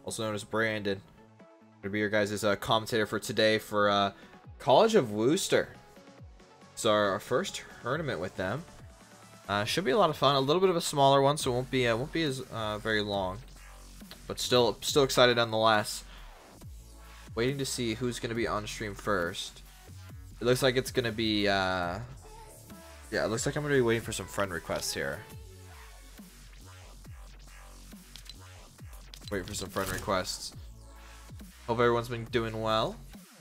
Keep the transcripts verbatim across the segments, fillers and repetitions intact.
also known as Brandon. I'm gonna be your guys' uh, commentator for today for uh, College of Wooster. It's our, our first tournament with them. Uh, should be a lot of fun. A little bit of a smaller one, so it won't be uh, won't be as uh, very long. But still, still excited nonetheless. Waiting to see who's gonna be on stream first. It looks like it's gonna be. Uh, yeah, it looks like I'm gonna be waiting for some friend requests here. Wait for some friend requests. Hope everyone's been doing well.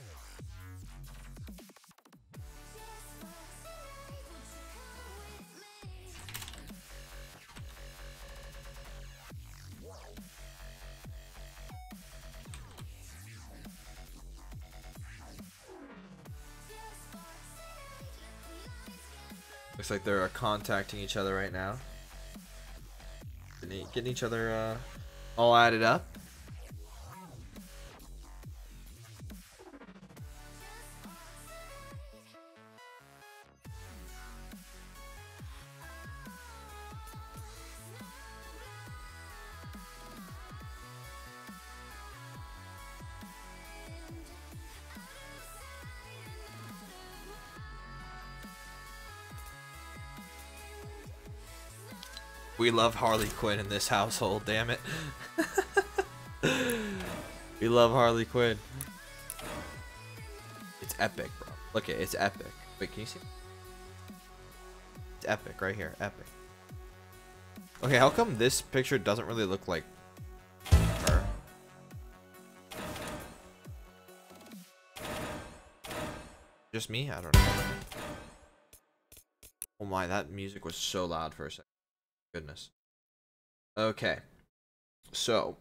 Looks like they're uh, contacting each other right now. Getting, getting each other uh, all added up. We love Harley Quinn in this household, damn it. We love Harley Quinn. It's epic, bro. Look at it, it's epic. Wait, can you see? It's epic right here, epic. Okay, how come this picture doesn't really look like her? Just me? I don't know. Oh my, that music was so loud for a second. Goodness. Okay, so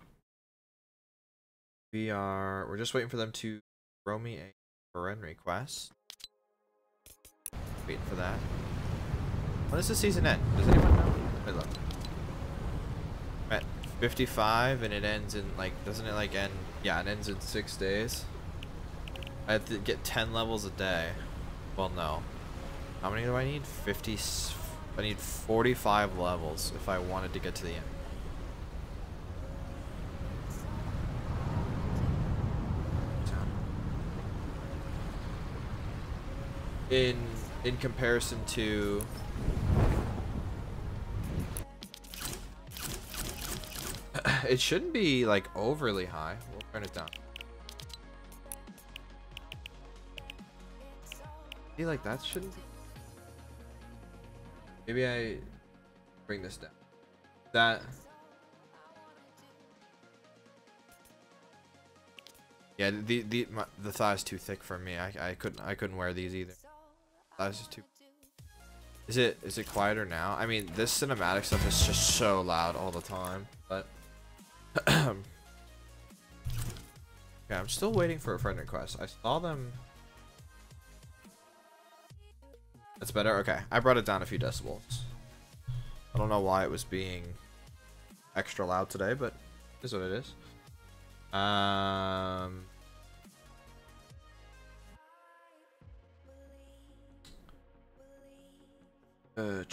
we are we're just waiting for them to throw me a friend request. Waiting for that. When does the season end? Does anyone know? Wait, look. I'm at fifty-five and it ends in like, doesn't it like end? Yeah, it ends in six days. I have to get ten levels a day. Well, no. How many do I need? fifty. I need forty-five levels if I wanted to get to the end. In in comparison to it shouldn't be like overly high. We'll turn it down. See, like that shouldn't be. Maybe I bring this down. That. Yeah, the the my, the thigh is too thick for me. I I couldn't I couldn't wear these either. Thighs is too. Is it is it quieter now? I mean, this cinematic stuff is just so loud all the time. But okay, I'm still waiting for a friend request. I saw them. That's better? Okay. I brought it down a few decibels. I don't know why it was being extra loud today, but it is what it is. Um... Uh,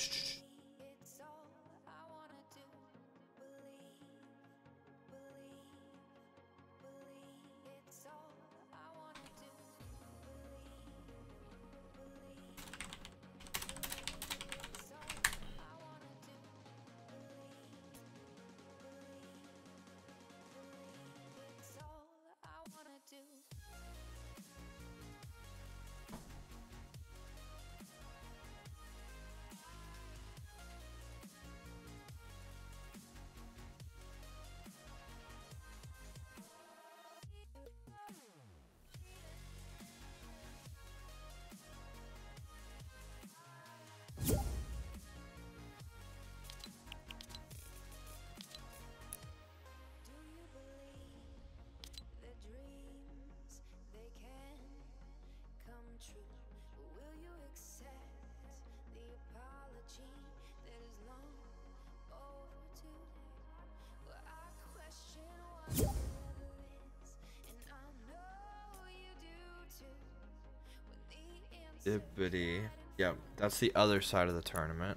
Dippity. Yep, that's the other side of the tournament.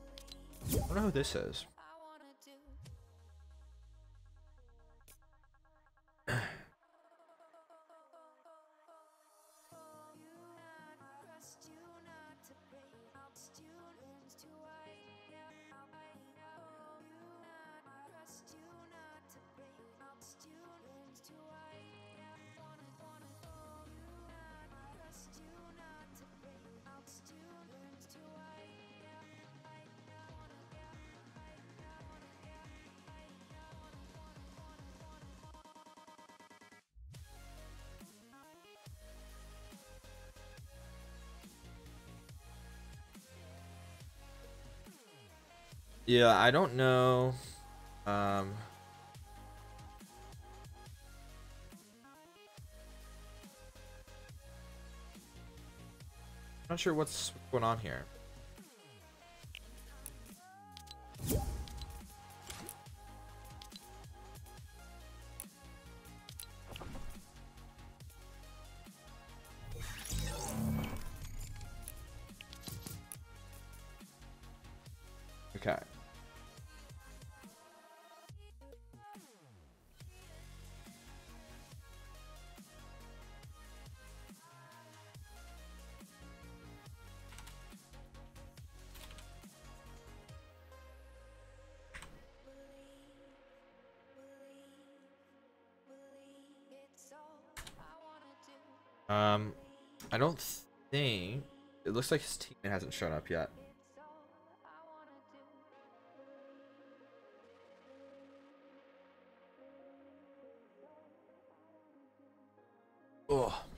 I don't know who this is. Yeah, I don't know. Um, not sure what's going on here. Okay. Um, I don't think it looks like his teammate hasn't shown up yet. Oh.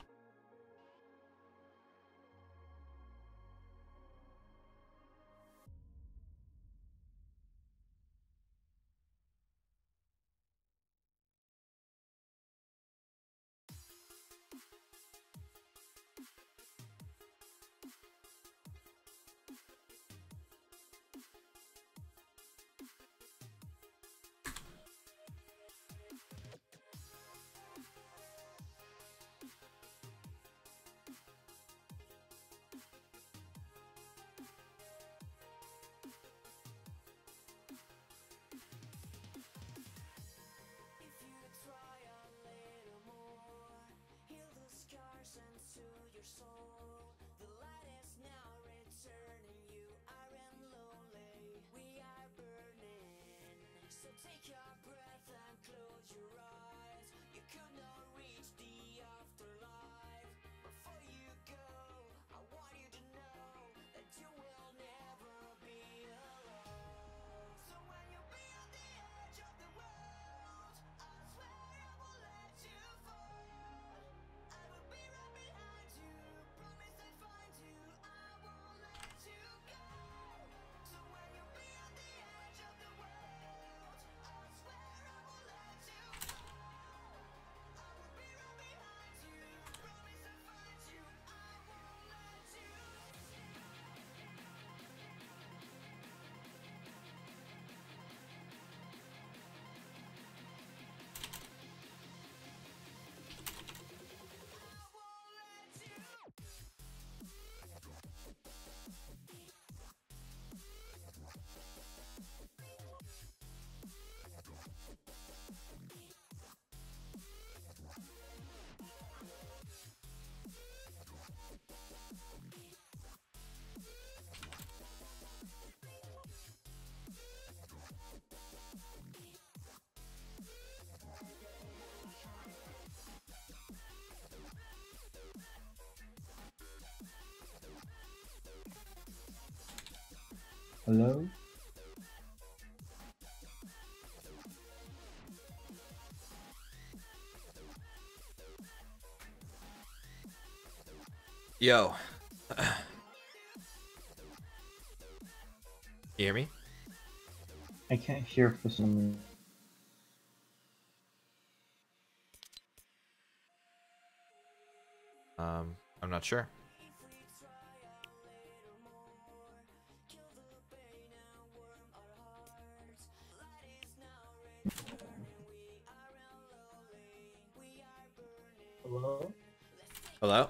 Hello? Yo. You hear me? I can't hear for some reason. Um, I'm not sure. Hello? Hello?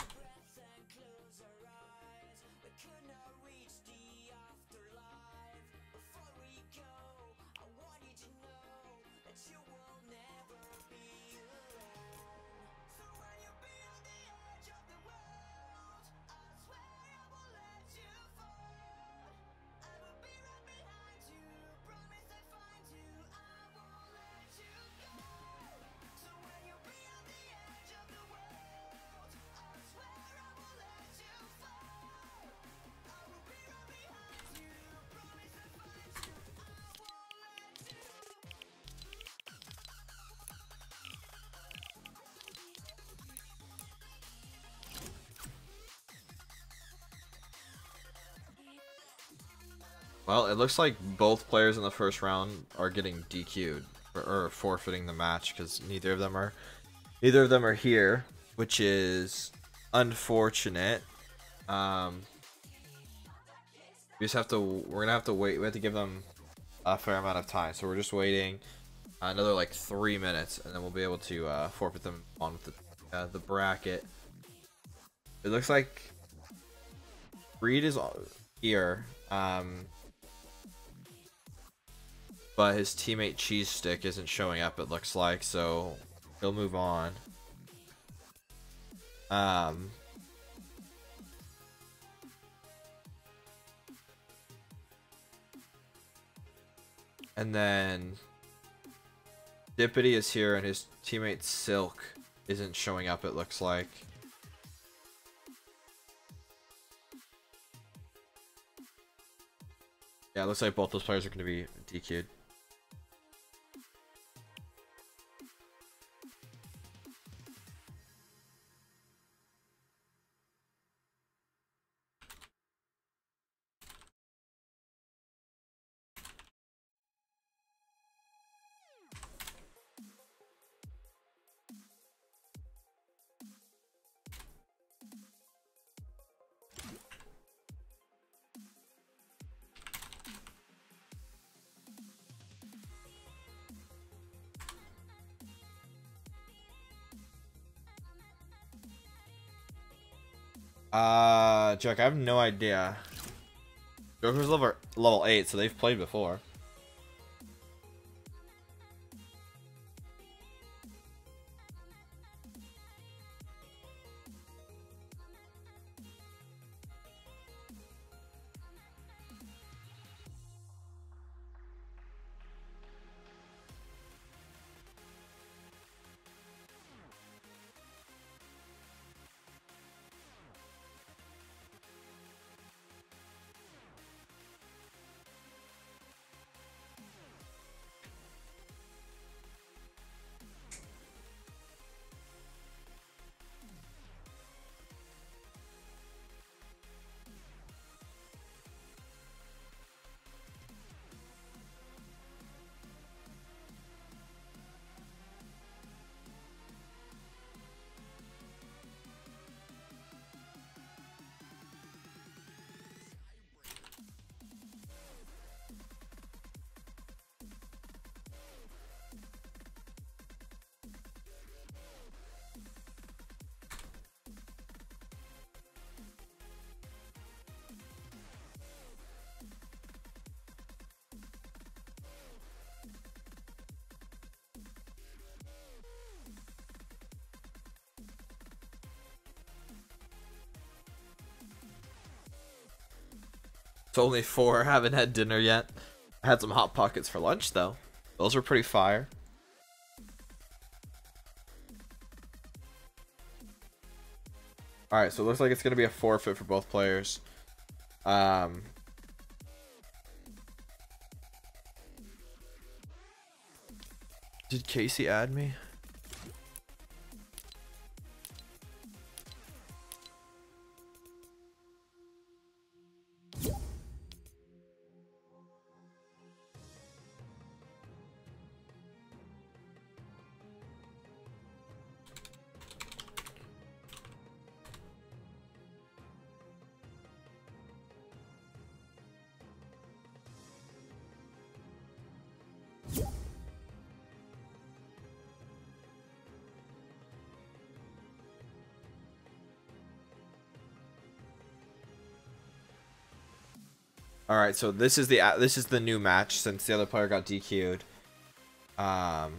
Well, it looks like both players in the first round are getting D Q'd or, or forfeiting the match because neither of them are neither of them are here, which is unfortunate. Um, we just have to we're gonna have to wait. We have to give them a fair amount of time, so we're just waiting another like three minutes, and then we'll be able to uh, forfeit them on with the uh, the bracket. It looks like Reed is here. Um, But his teammate Cheese Stick isn't showing up, it looks like, so he'll move on. Um, and then Dippity is here, and his teammate Silk isn't showing up, it looks like. Yeah, it looks like both those players are going to be D Q'd. Uh, Jack, I have no idea. Joker's level level eight, so they've played before. It's only four. I haven't had dinner yet. I had some Hot Pockets for lunch, though. Those are pretty fire. Alright, so it looks like it's going to be a forfeit for both players. Um, did Casey add me? All right, so this is the this is the new match since the other player got D Q'd. Um,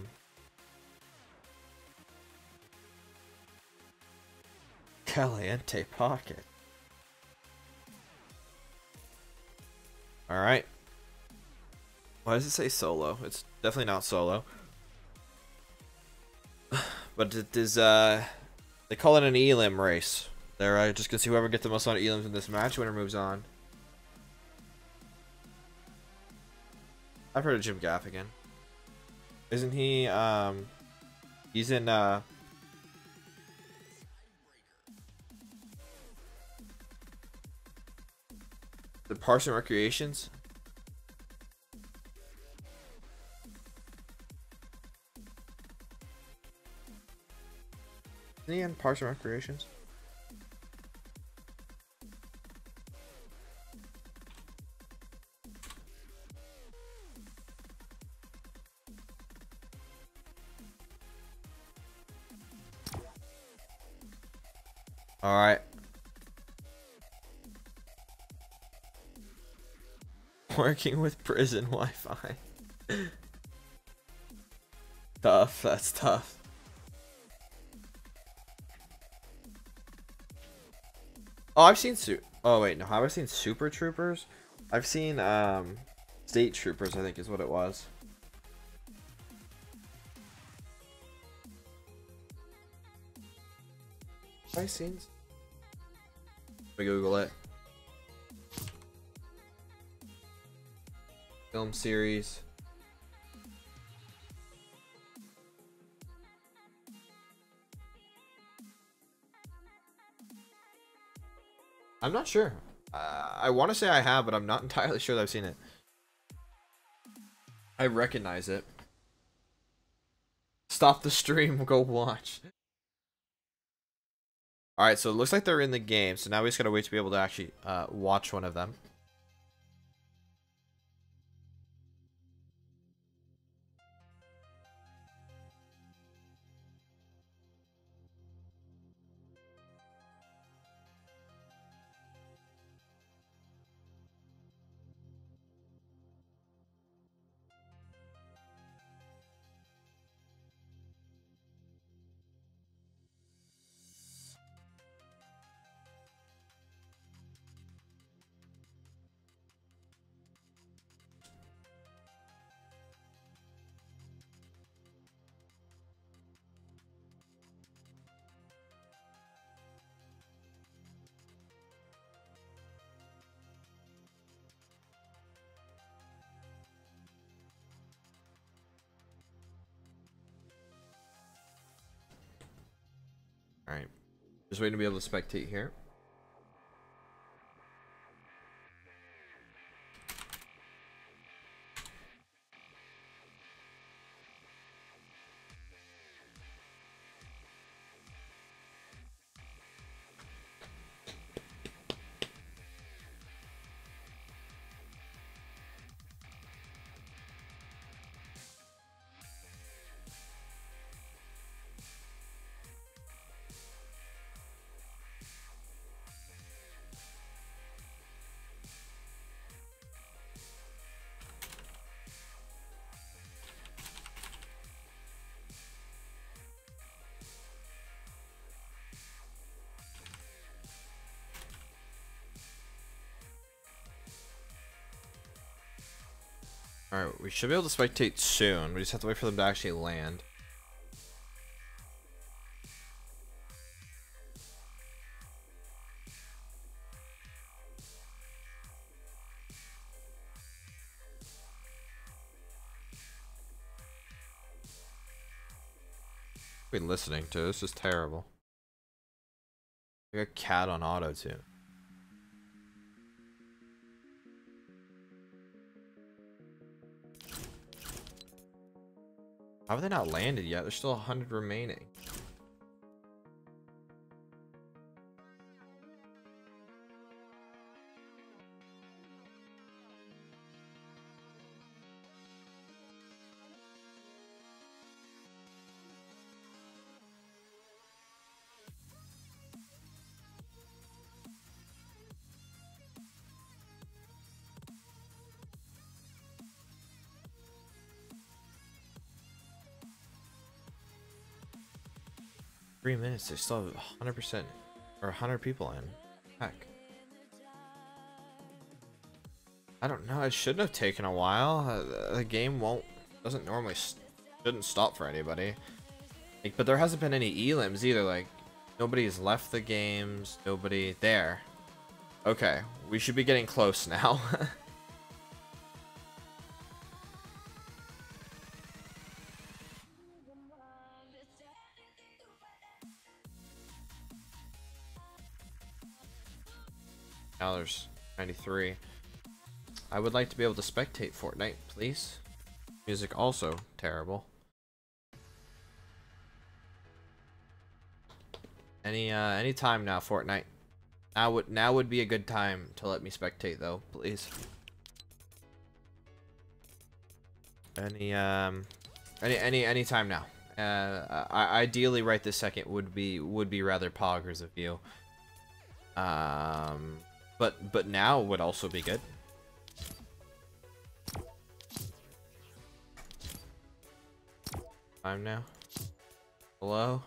Caliente Pocket. All right. Why does it say solo? It's definitely not solo. But it is uh, they call it an elim race. They're uh, just gonna see whoever gets the most amount of elims in this match. Winner moves on. I've heard of Jim Gaffigan. Isn't he, um... He's in, uh... the Parks and Recreations? Is he in Parks and Recreations? All right. Working with prison Wi-Fi. Tough. That's tough. Oh, I've seen su- Oh wait, no. Have I seen Super Troopers? I've seen um, State Troopers. I think is what it was. Have I seen? Let me Google it. Film series. I'm not sure. Uh, I want to say I have, but I'm not entirely sure that I've seen it. I recognize it. Stop the stream. Go watch. Alright, so it looks like they're in the game. So now we just gotta wait to be able to actually uh, watch one of them. Alright. Just waiting to be able to spectate here. Alright, we should be able to spectate soon. We just have to wait for them to actually land. What are we listening to? This is terrible. I got cat on auto too. How have they not landed yet? There's still a hundred remaining. Three minutes, they still have one hundred percent or one hundred people in. Heck. I don't know, it shouldn't have taken a while. Uh, the game won't, doesn't normally, st shouldn't stop for anybody. Like, but there hasn't been any elims either, like, nobody's left the games, nobody, there. Okay, we should be getting close now. Now there's ninety-three. I would like to be able to spectate Fortnite, please. Music also terrible. Any uh any time now, Fortnite. Now would now would be a good time to let me spectate though, please. Any um any any any time now. Uh I, ideally right this second would be would be rather poggers of you. Um but but now would also be good. Time now. Hello?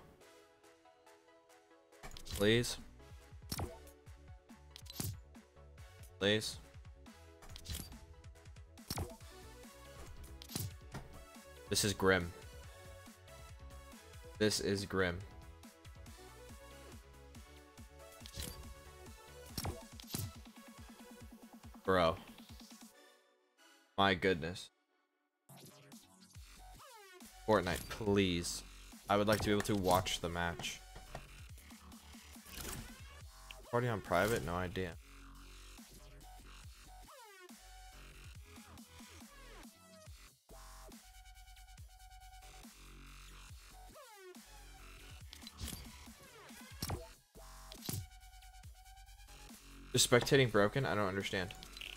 Please? Please? This is grim. This is grim. Bro. My goodness. Fortnite, please. I would like to be able to watch the match. Party on private? No idea. Is spectating broken? I don't understand.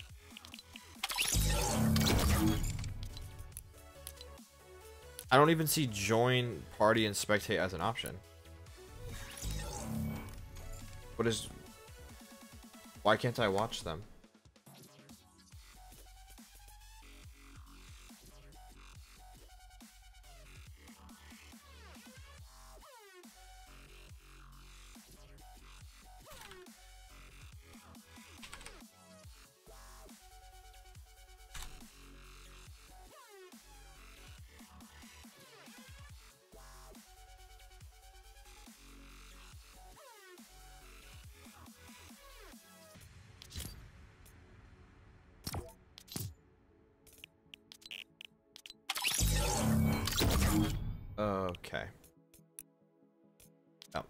I don't even see join party and spectate as an option. What is... Why can't I watch them? Okay. Oh.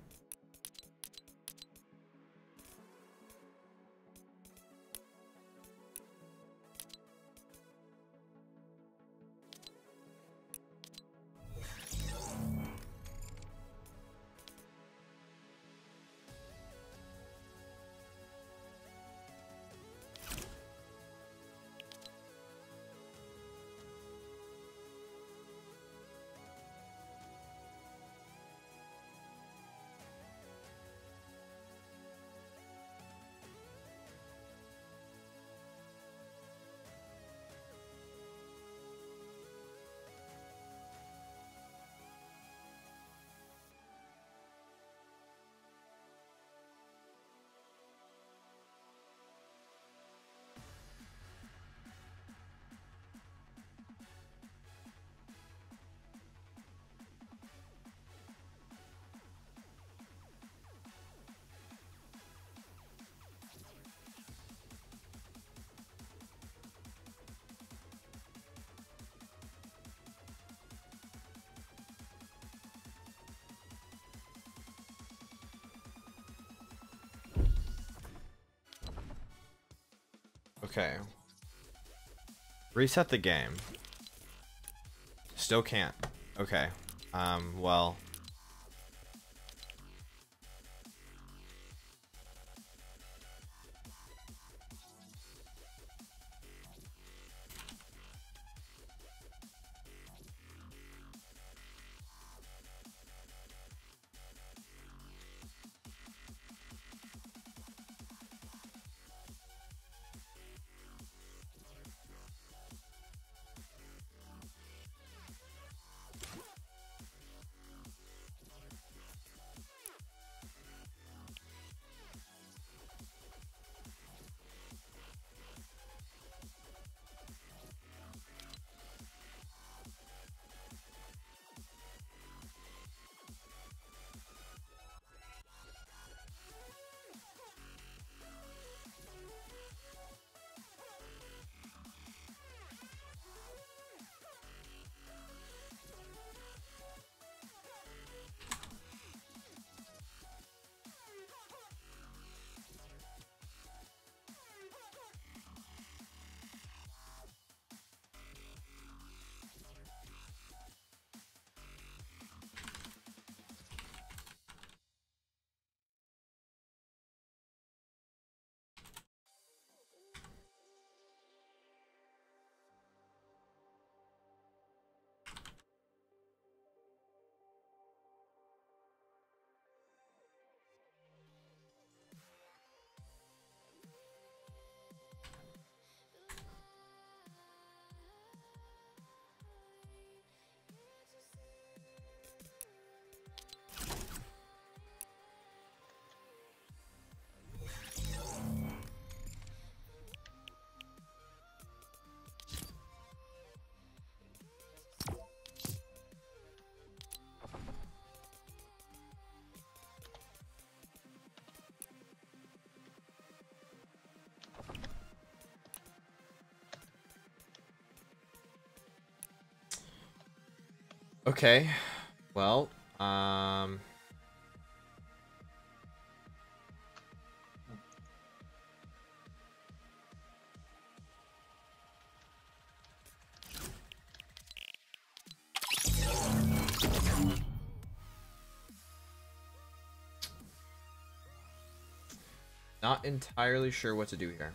Okay. Reset the game. Still can't. Okay. Um, well. Okay. Well, um... not entirely sure what to do here.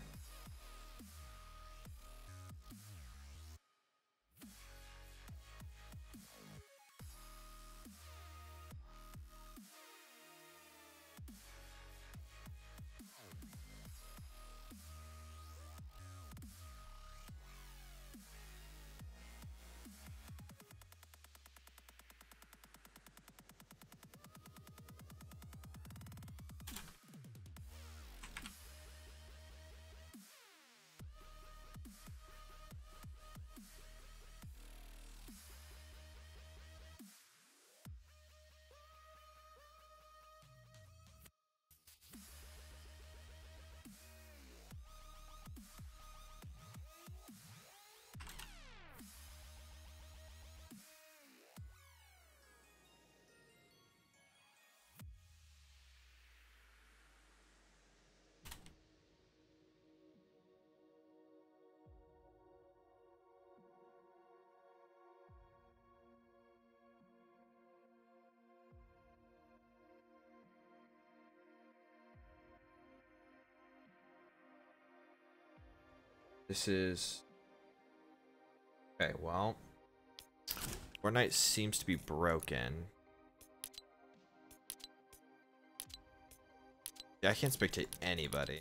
This is... Okay, well... Fortnite seems to be broken. Yeah, I can't spectate anybody.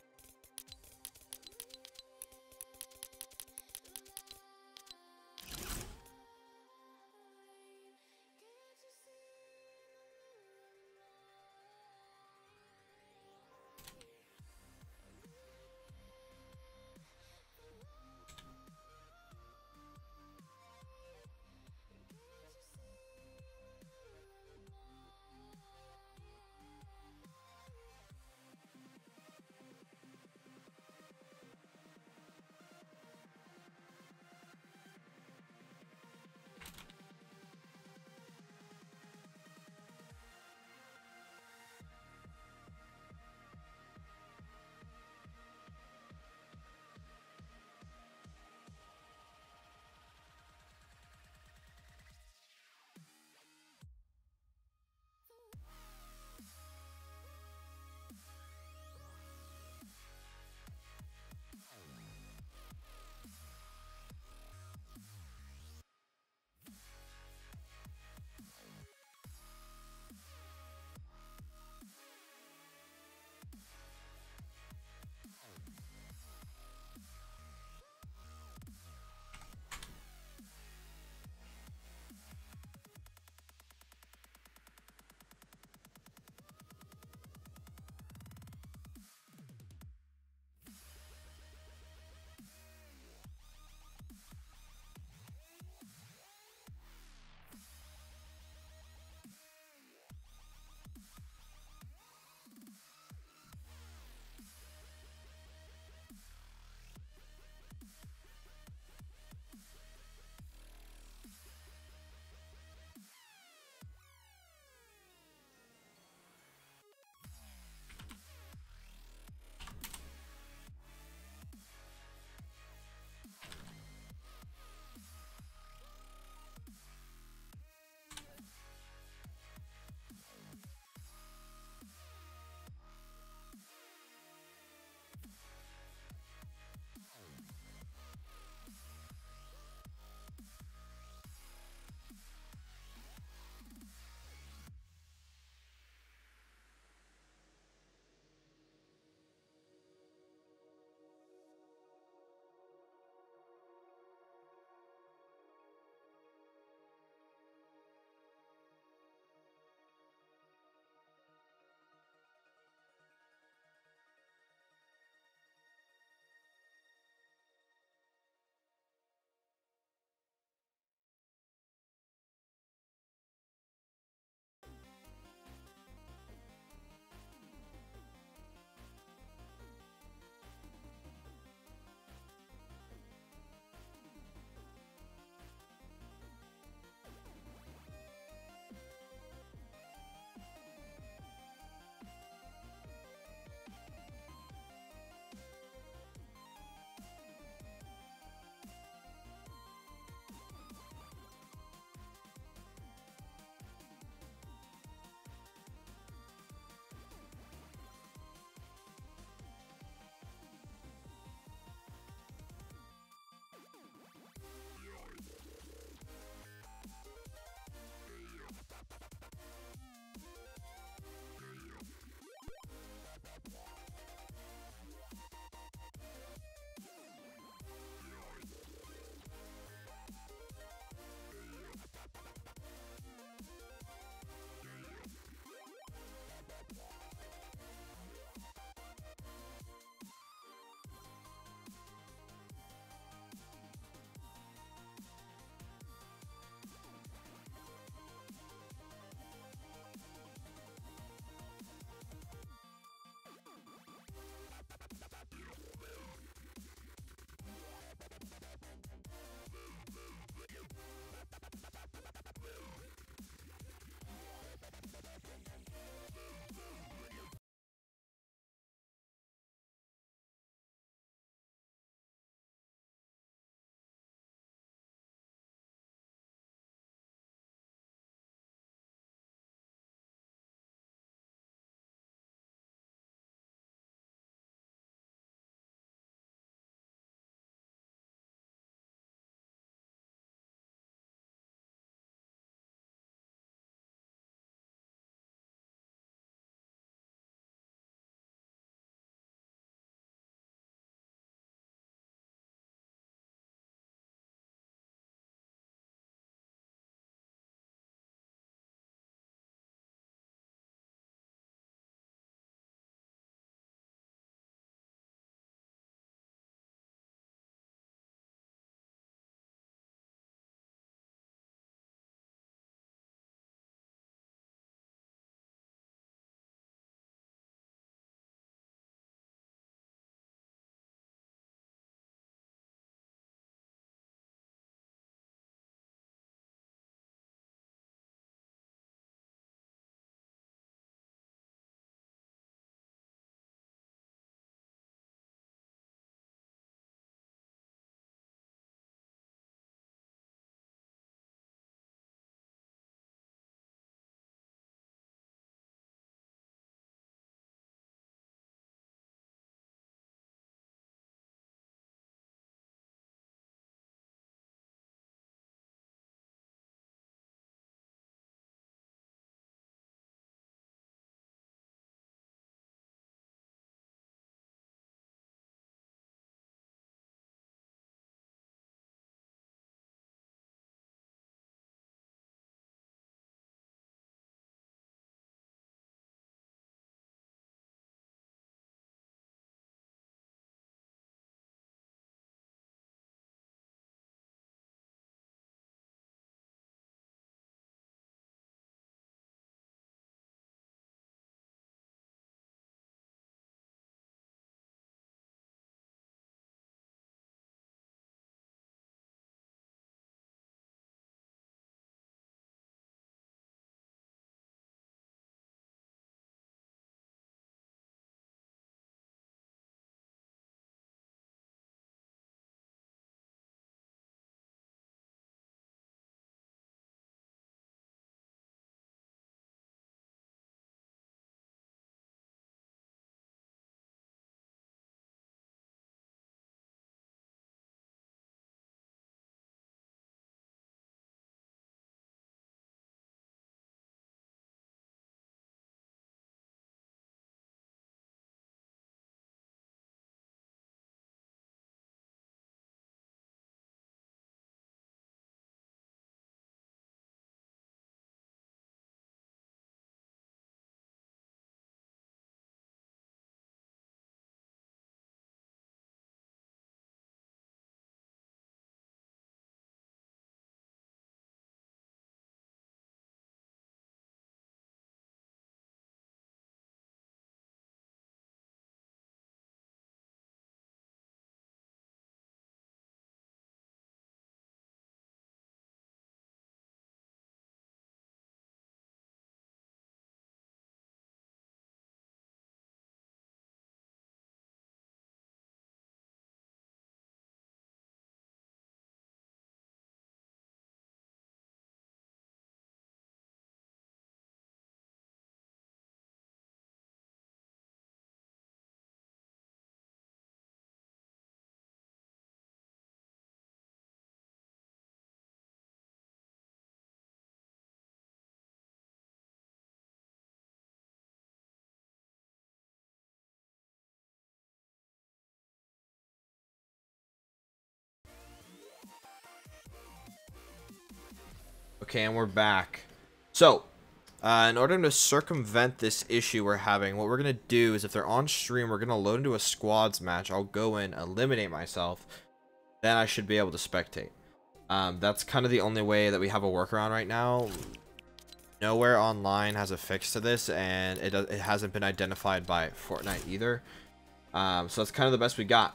Okay, and we're back. So, uh, in order to circumvent this issue we're having, what we're going to do is if they're on stream, we're going to load into a squads match. I'll go in, eliminate myself. Then I should be able to spectate. Um, that's kind of the only way that we have a workaround right now. Nowhere online has a fix to this, and it, it hasn't been identified by Fortnite either. Um, so that's kind of the best we got.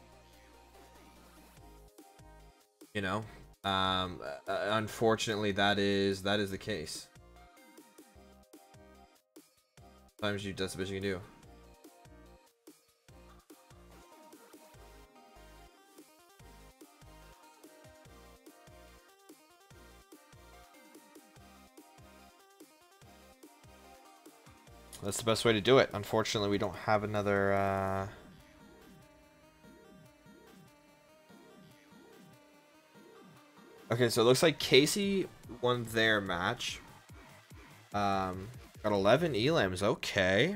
You know? Um, uh, unfortunately, that is that is the case. Sometimes you that's the best you can do. That's the best way to do it. Unfortunately, we don't have another. Uh... Okay, so it looks like Casey won their match. Um, got eleven elams. Okay.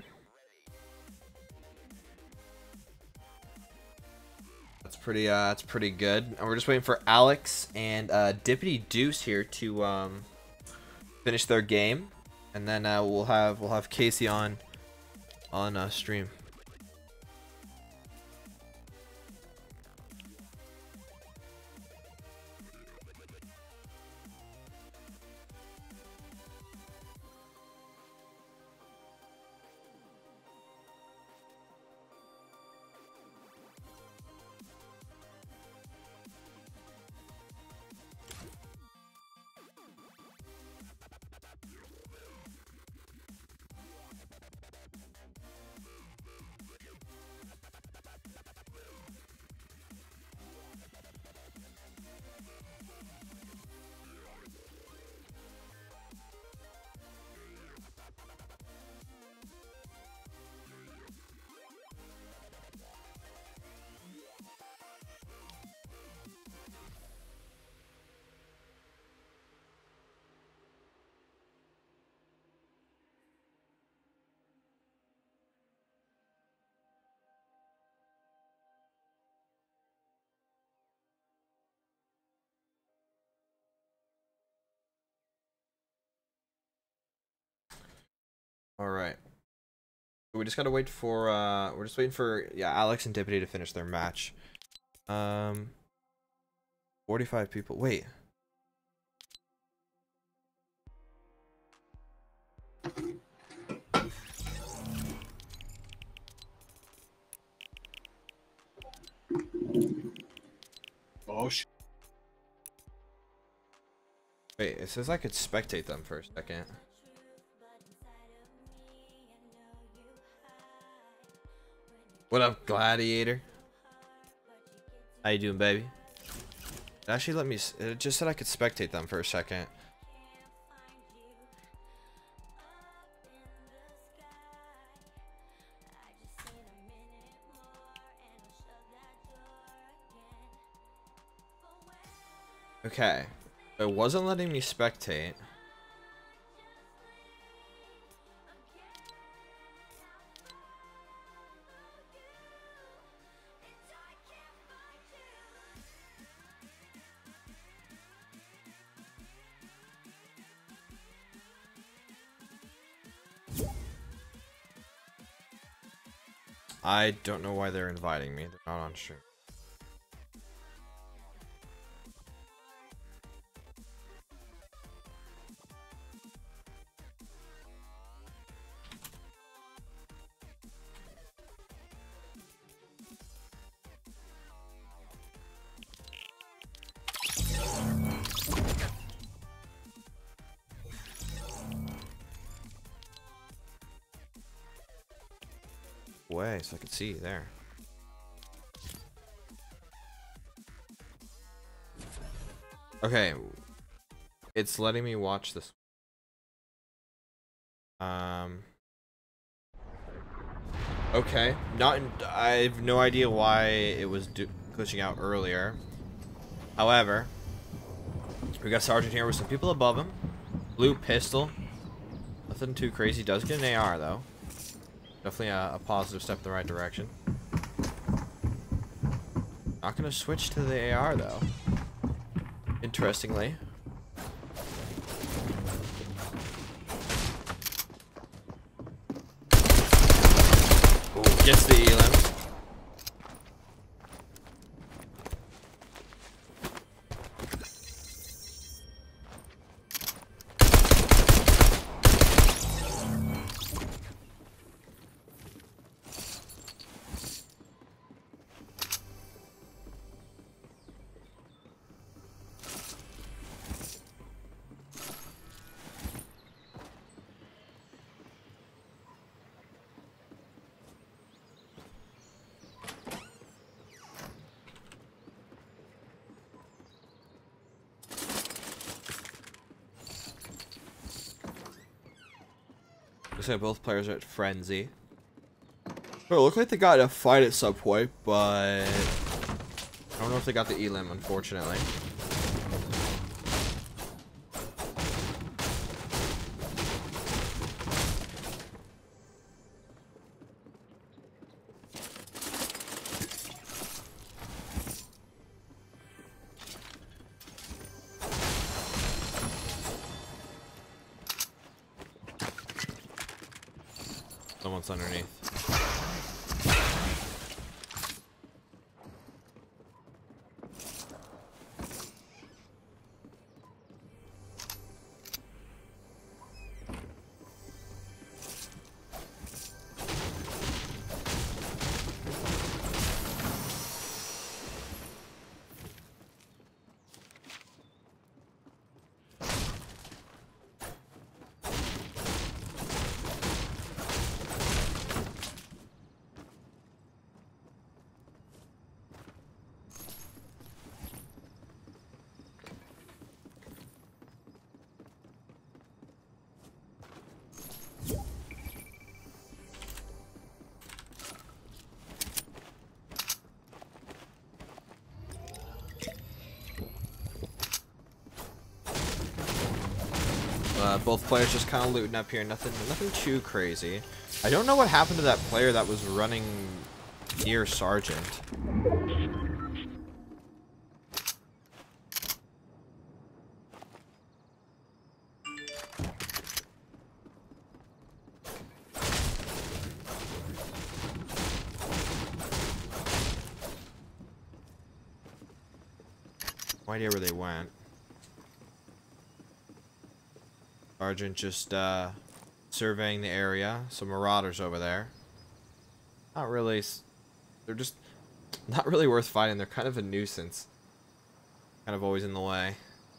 That's pretty. Uh, that's pretty good. And we're just waiting for Alex and uh, Dippity Deuce here to um, finish their game, and then uh, we'll have we'll have Casey on on uh, stream. All right. We just gotta wait for. Uh, we're just waiting for yeah Alex and Dippity to finish their match. Um, forty-five people. Wait. Oh shit. Wait, it says I could spectate them for a second. What up, Gladiator? How you doing, baby? It actually let me. It just said I could spectate them for a second. Okay. It wasn't letting me spectate. I don't know why they're inviting me. They're not on stream. Way so I could see you there. Okay, it's letting me watch this. Um. Okay, not. In, I have no idea why it was do glitching out earlier. However, we got Sergeant here with some people above him. Blue pistol. Nothing too crazy. Does get an A R though. Definitely a, a positive step in the right direction. Not gonna switch to the A R though. Interestingly. Gets the elim. Looks like both players are at frenzy. Oh, it looked like they got in a fight at some point, but I don't know if they got the elim, unfortunately. Someone's underneath. Uh, both players just kind of looting up here. Nothing, nothing too crazy. I don't know what happened to that player that was running near Sergeant. No idea where they went. Sergeant just uh, surveying the area. Some marauders over there. Not really. They're just not really worth fighting. They're kind of a nuisance. Kind of always in the way.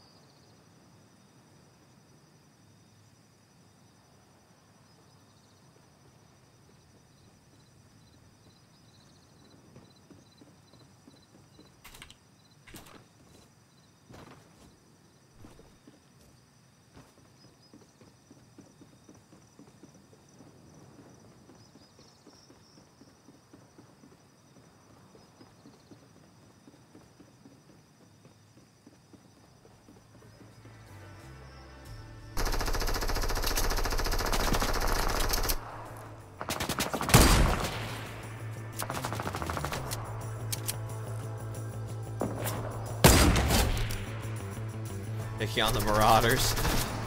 Picky on the marauders.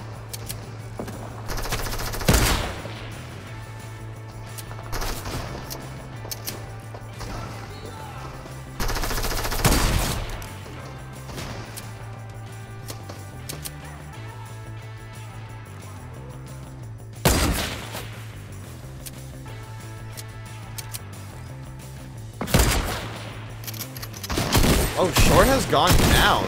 Oh, Short has gone down.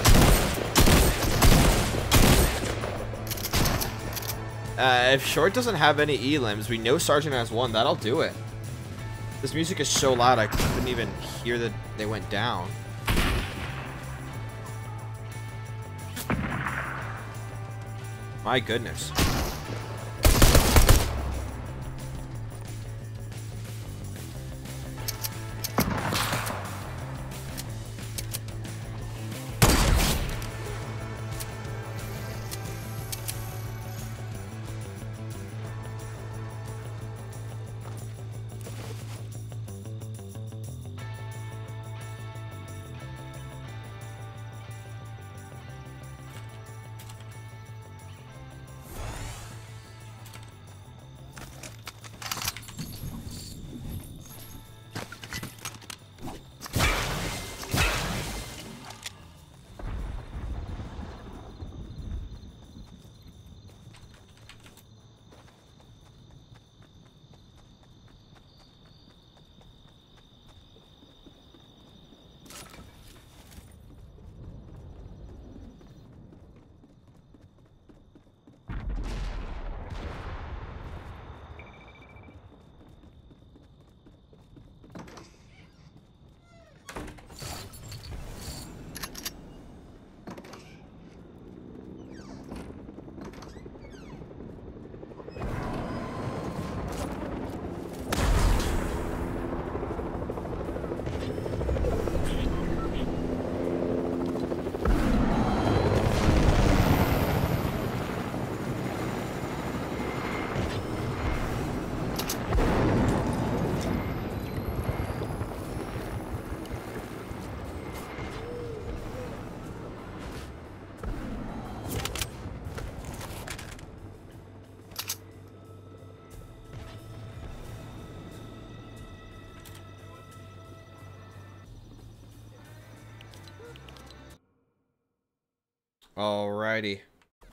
Uh, if Short doesn't have any elims, we know Sergeant has one. That'll do it. This music is so loud I couldn't even hear that they went down. My goodness. Alrighty.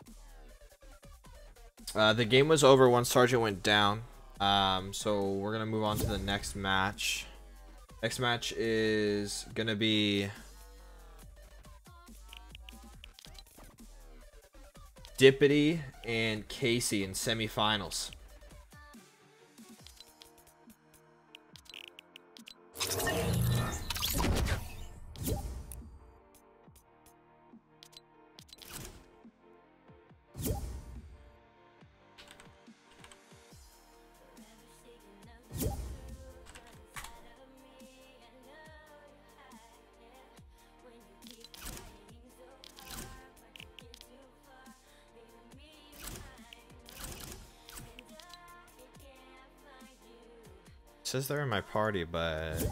Uh, the game was over once Sergeant went down. Um, so we're gonna move on to the next match. Next match is gonna be Dippity and Casey in semifinals. It says they're in my party, but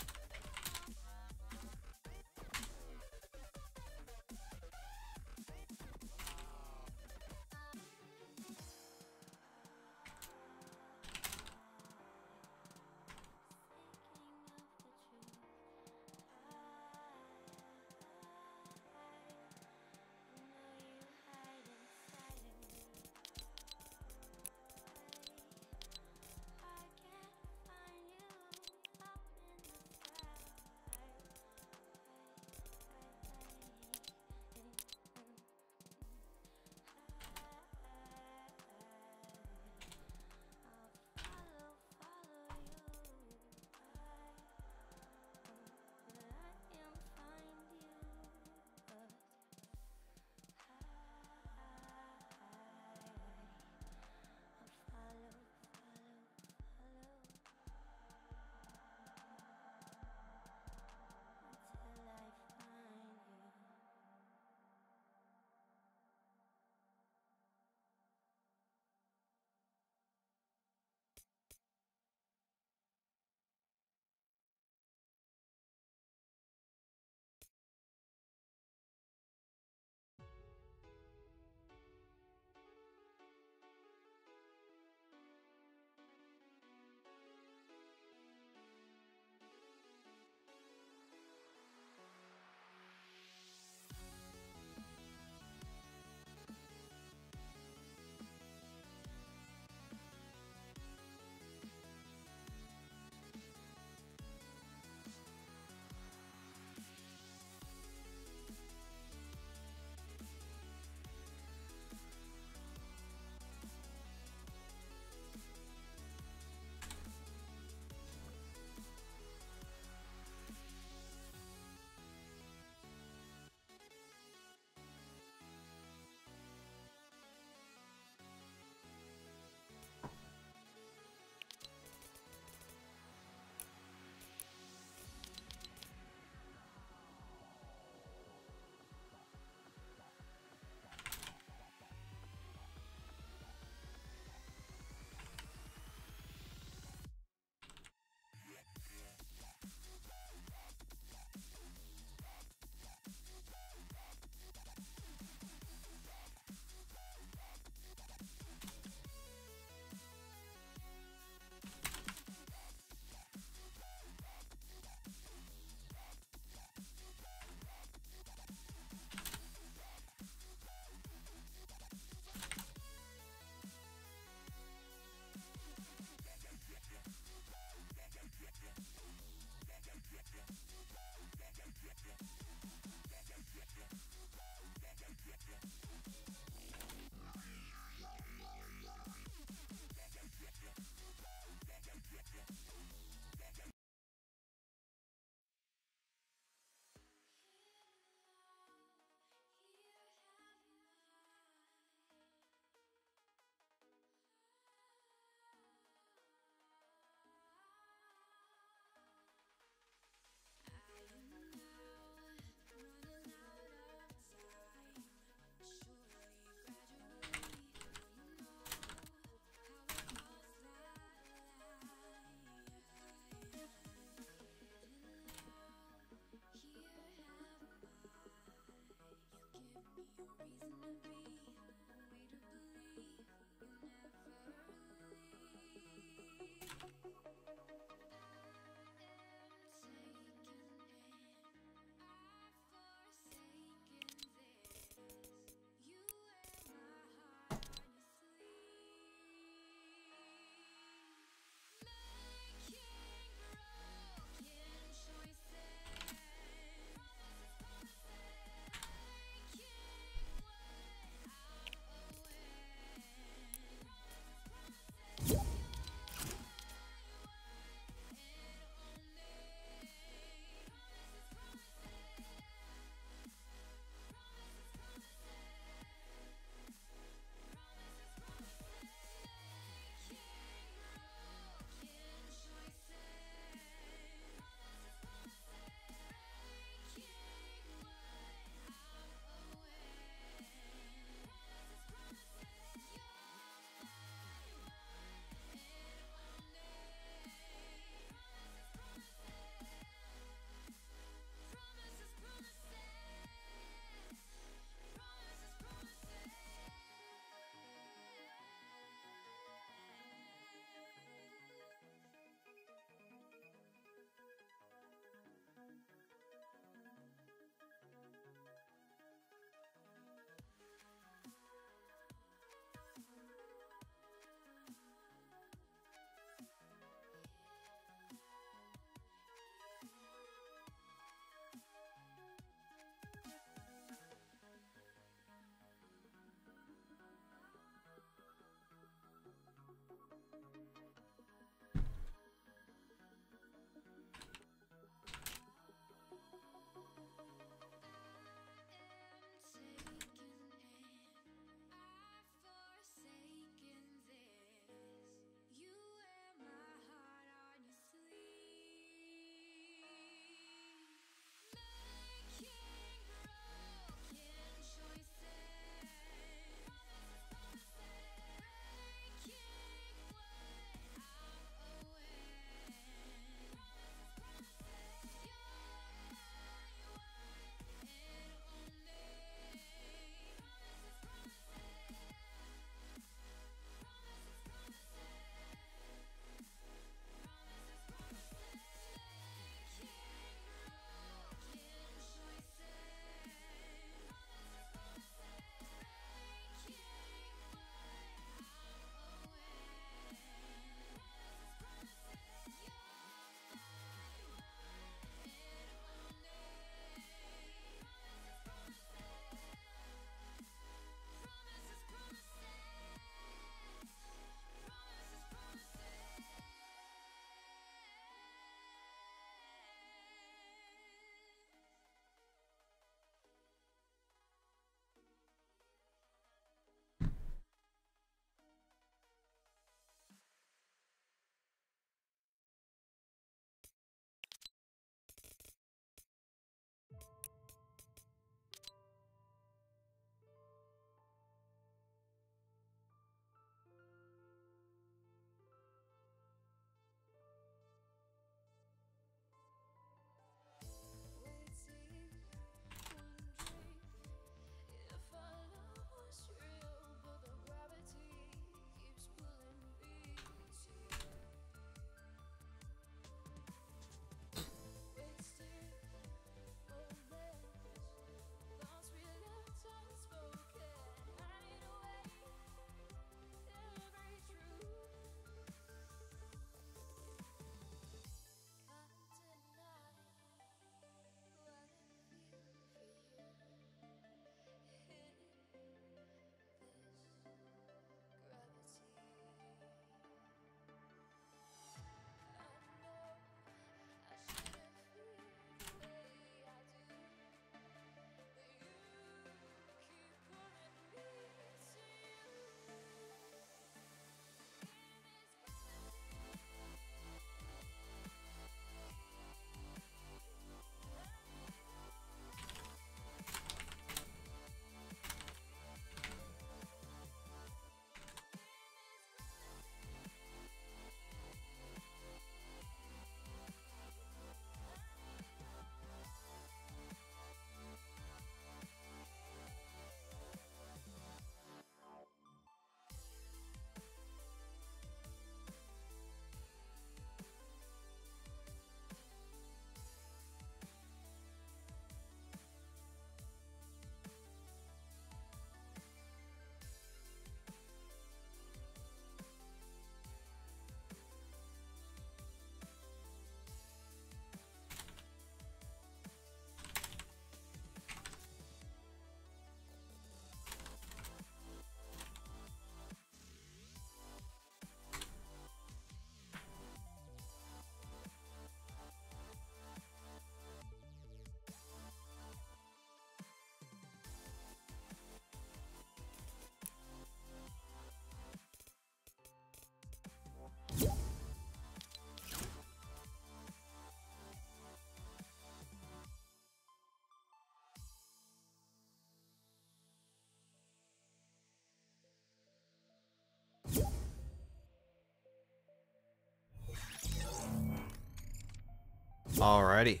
Alrighty.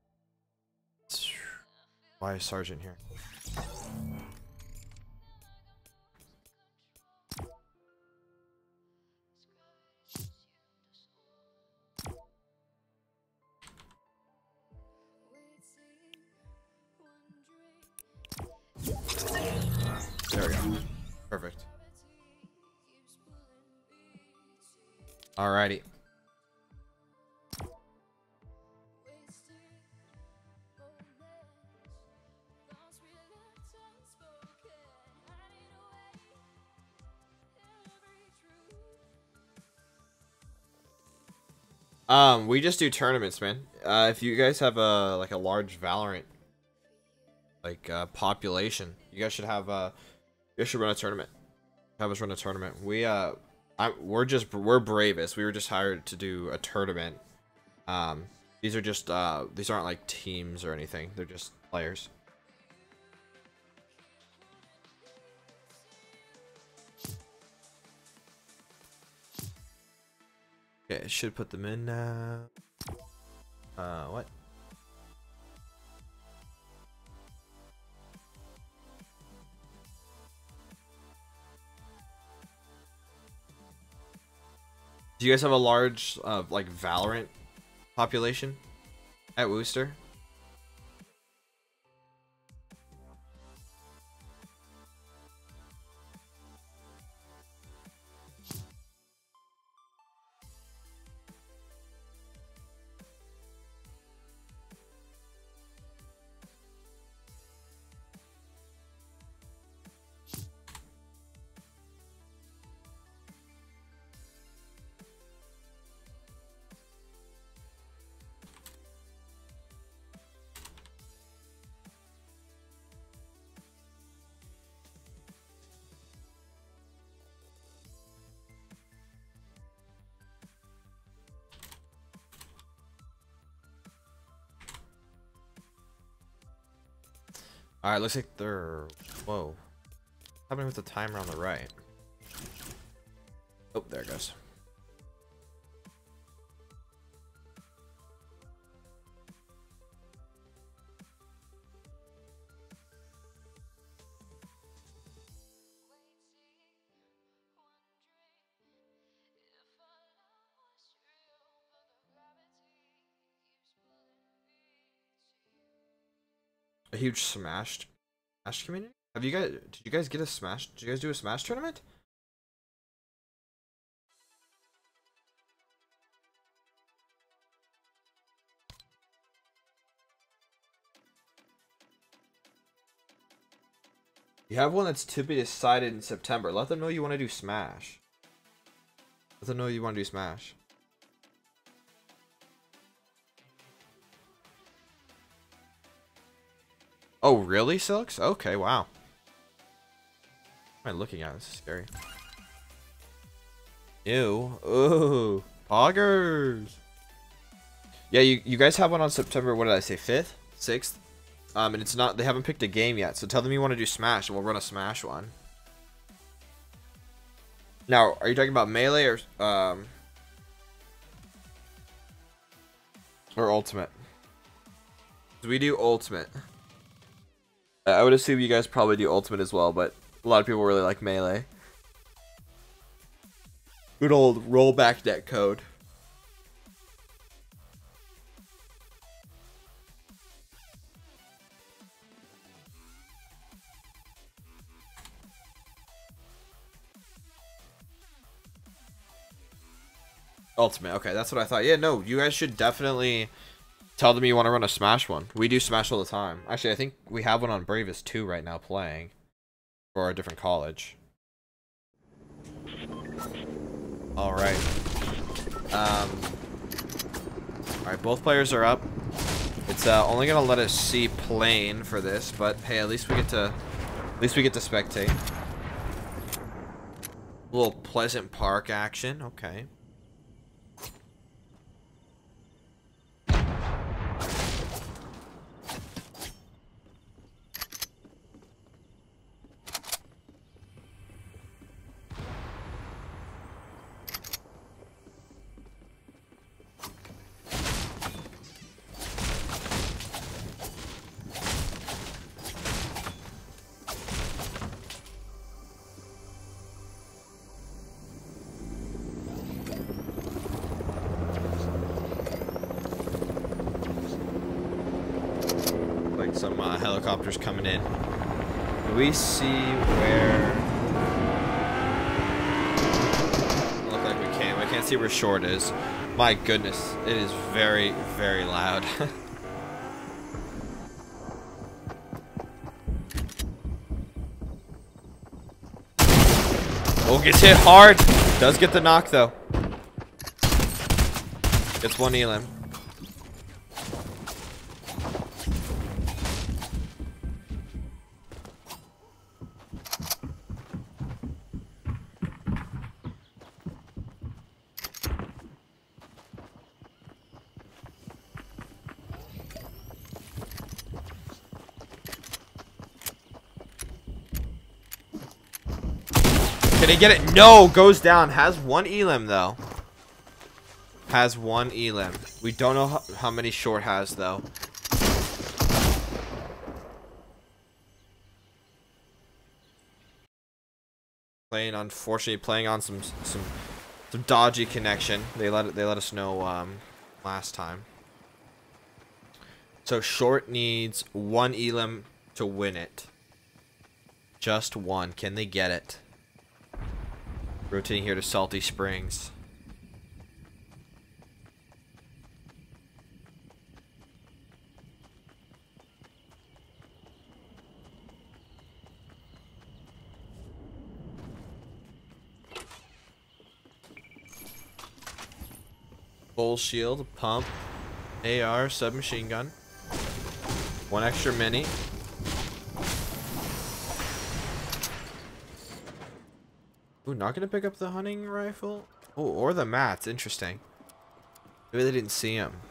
Why is Sergeant here? There we go. Perfect. Alrighty. Um, we just do tournaments, man. Uh, if you guys have a like a large Valorant like uh, population, you guys should have uh, you guys should run a tournament. Have us run a tournament. We uh, I we're just we're bravest. We were just hired to do a tournament. Um, these are just uh, these aren't like teams or anything. They're just players. Okay, I should put them in now. Uh, what? Do you guys have a large, uh, like, Valorant population at Wooster? Alright, looks like they're... Whoa. What's happening with the timer on the right? Oh, there it goes. A huge smashed smash community? Have you guys did you guys get a smash did you guys do a smash tournament? You have one that's to be decided in September. Let them know you want to do smash. Let them know you want to do smash. Oh, really, Silks? Okay, wow. What am I looking at? This is scary. Ew. Ooh. Poggers. Yeah, you, you guys have one on September, what did I say, fifth? sixth? Um, and it's not, they haven't picked a game yet, so tell them you want to do Smash, and we'll run a Smash one. Now, are you talking about Melee or, um... or Ultimate? We do Ultimate. I would assume you guys probably do Ultimate as well, but a lot of people really like Melee. Good old rollback deck code. Ultimate, okay, that's what I thought. Yeah, no, you guys should definitely tell them you want to run a Smash one. We do Smash all the time. Actually, I think we have one on Bravest two right now playing for a different college. All right. Um. All right, both players are up. It's uh, only gonna let us see plane for this, but hey, at least we get to, at least we get to spectate. A little Pleasant Park action. Okay. helicopters coming in. Do we see where... Look like we can. We can't see where short is. My goodness, it is very, very loud. Oh, gets hit hard. Does get the knock though. Gets one elim. Can he get it? No, goes down. Has one elim though. Has one elim. We don't know how, how many short has though. Playing, unfortunately, playing on some some some dodgy connection. They let it, they let us know um, last time. So short needs one elim to win it. Just one. Can they get it? Rotating here to Salty Springs. Full shield, pump, A R, submachine gun. One extra mini. Ooh, not gonna pick up the hunting rifle? Oh, or the mats. Interesting. Maybe they didn't see him.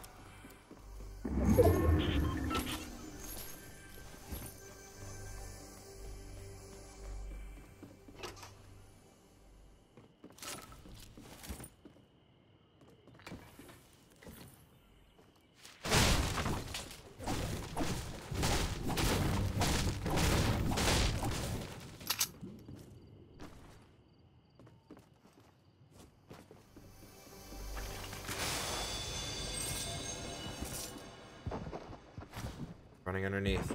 Running underneath.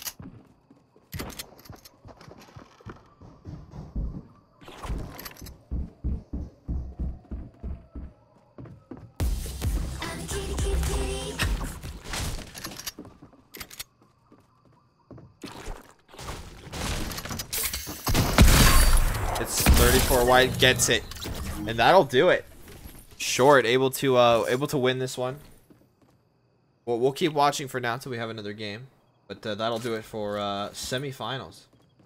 It's thirty-four white, gets it, and that'll do it. Short, able to uh, able to win this one. Well, we'll keep watching for now until we have another game, but uh, that'll do it for uh, semifinals.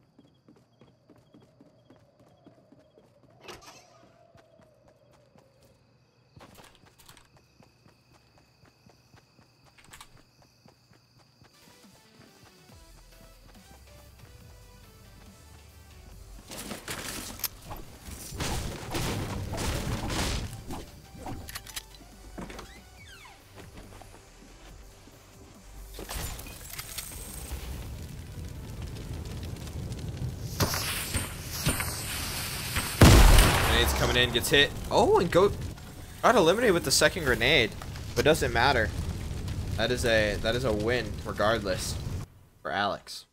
Grenade's coming in, gets hit. Oh, and go got eliminated with the second grenade, but doesn't matter. That is a that is a win regardless for Alex.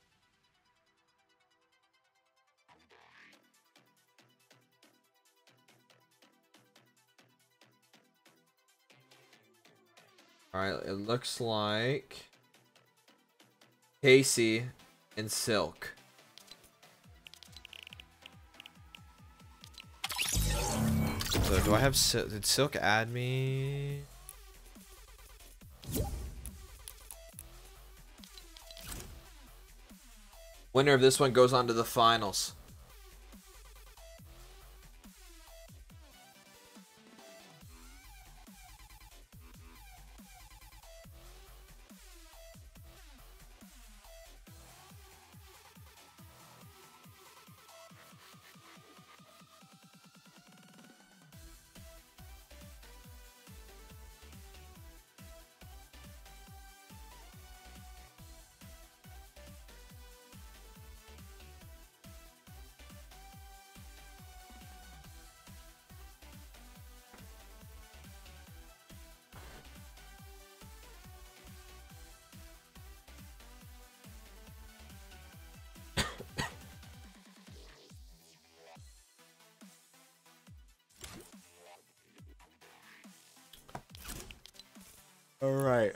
All right, it looks like Casey and Silk. So do I have Sil did Silk add me? Winner of this one goes on to the finals. All right.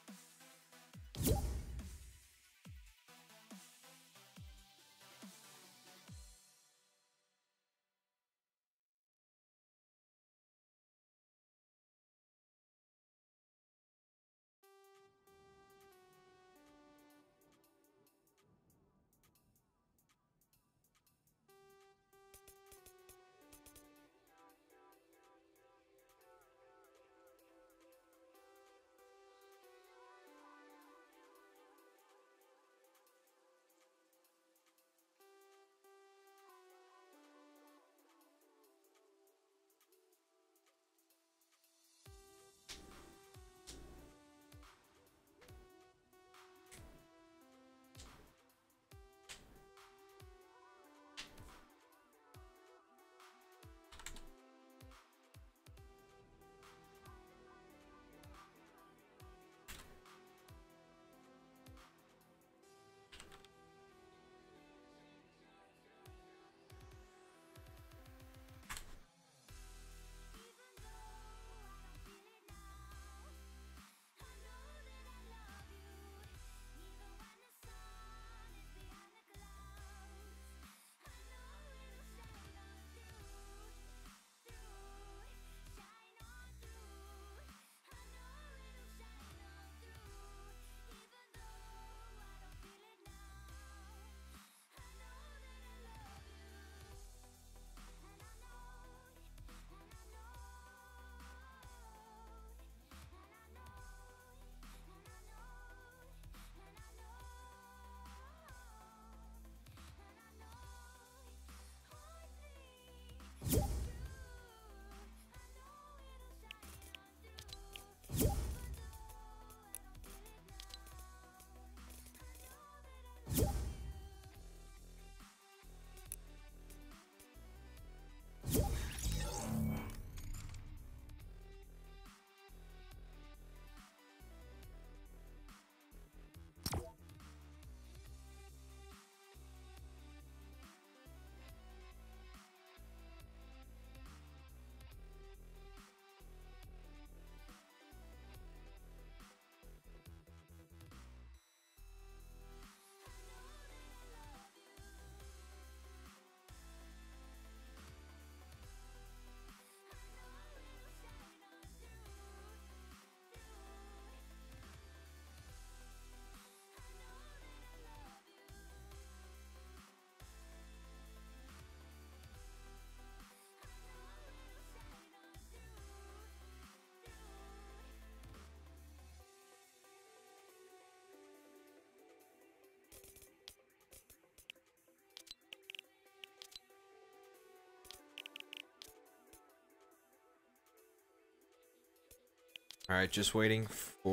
All right, just waiting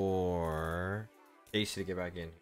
for Casey to get back in.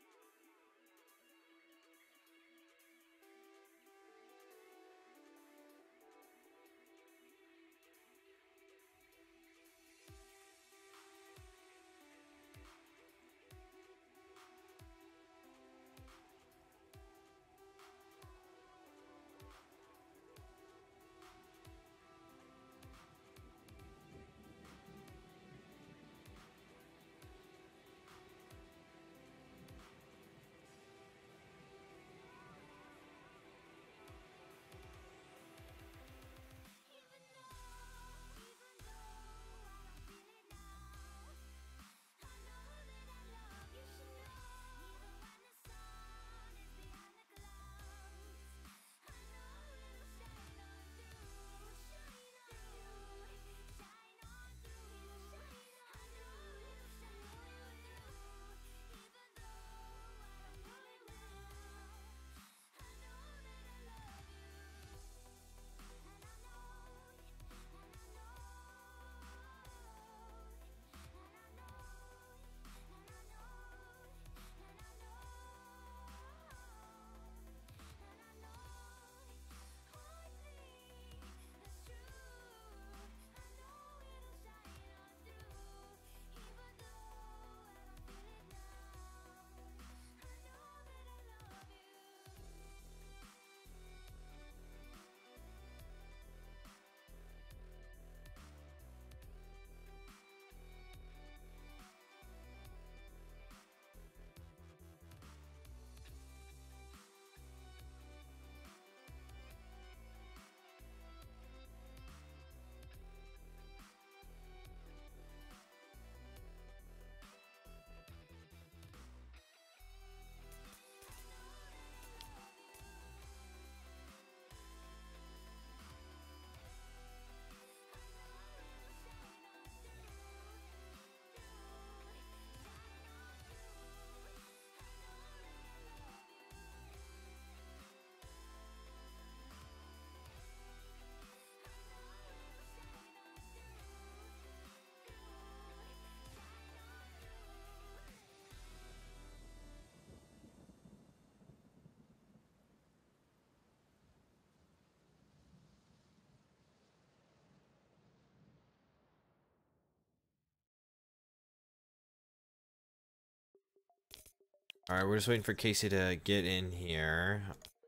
Alright, we're just waiting for Casey to get in here.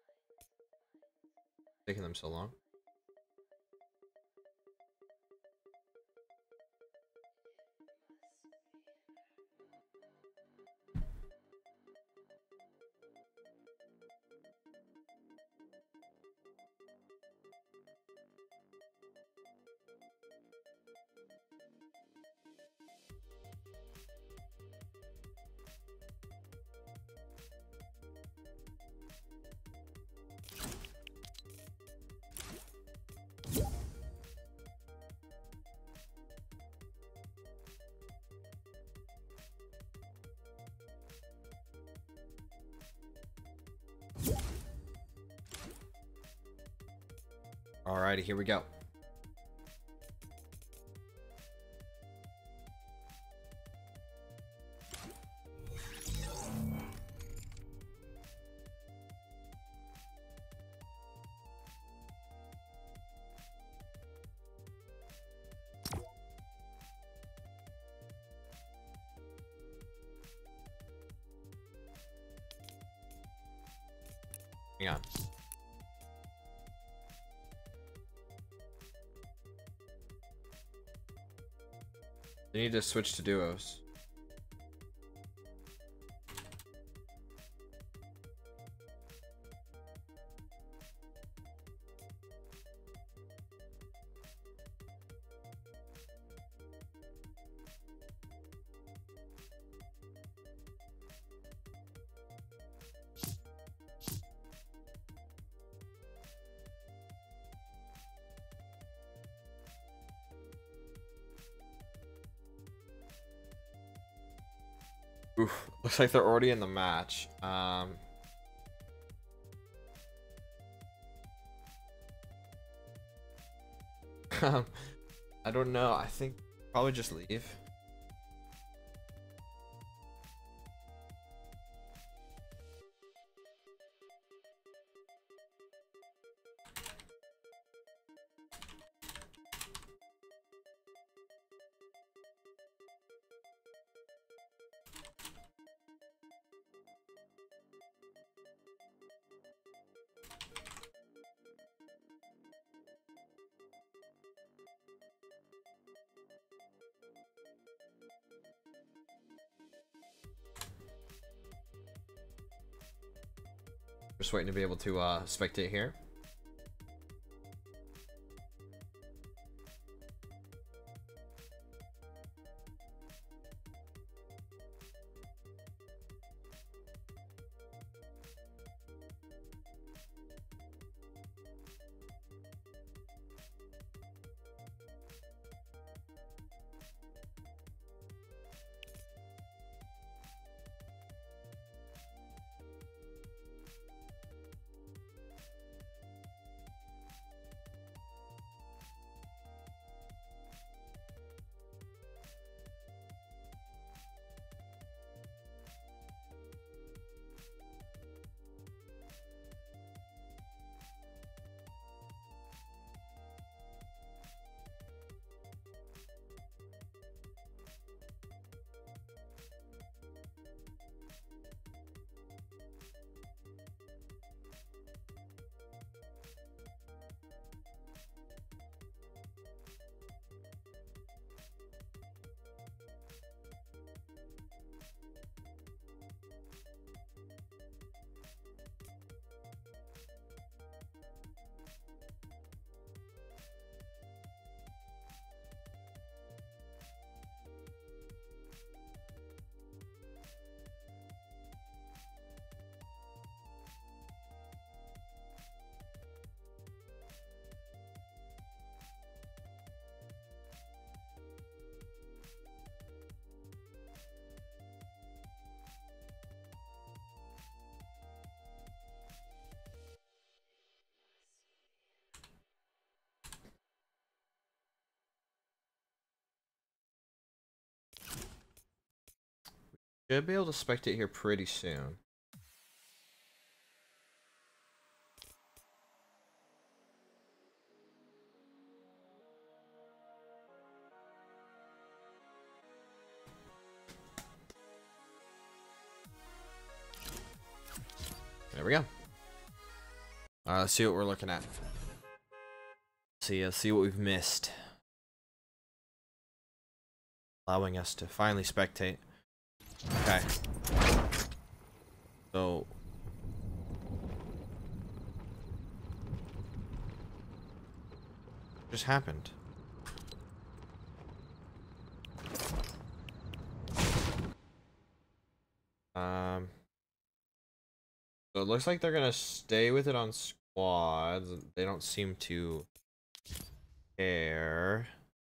Taking them so long. Alrighty, here we go. Hang on. They need to switch to duos. Oof, looks like they're already in the match. Um, I don't know. I think probably just leave. Just waiting to be able to uh, spectate here. Should be able to spectate here pretty soon. There we go. Alright, let's see what we're looking at. See, let's see what we've missed. Allowing us to finally spectate. Okay. So just happened. Um So it looks like they're gonna stay with it on squads. They don't seem to care.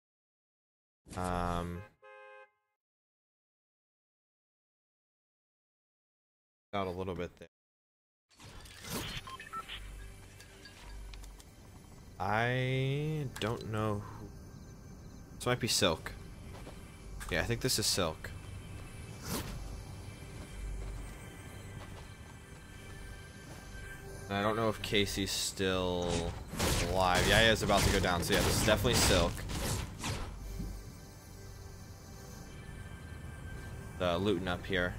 Um out a little bit there. I don't know who. This might be Silk. Yeah, I think this is Silk. And I don't know if Casey's still alive. Yeah, he is about to go down. So yeah, this is definitely Silk. The looting up here.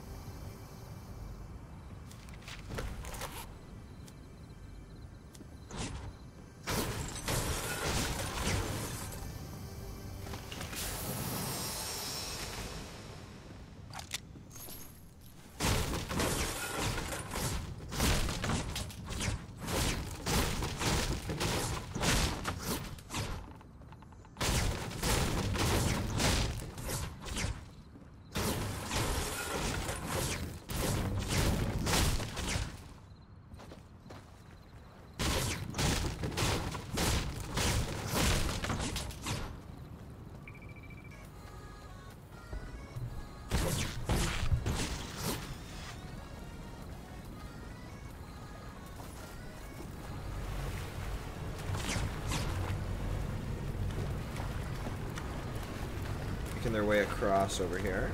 Making their way across over here.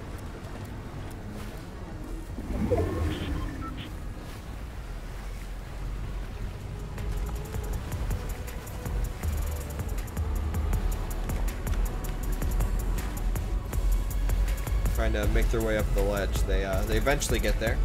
Trying to make their way up the ledge. They uh, they eventually get there.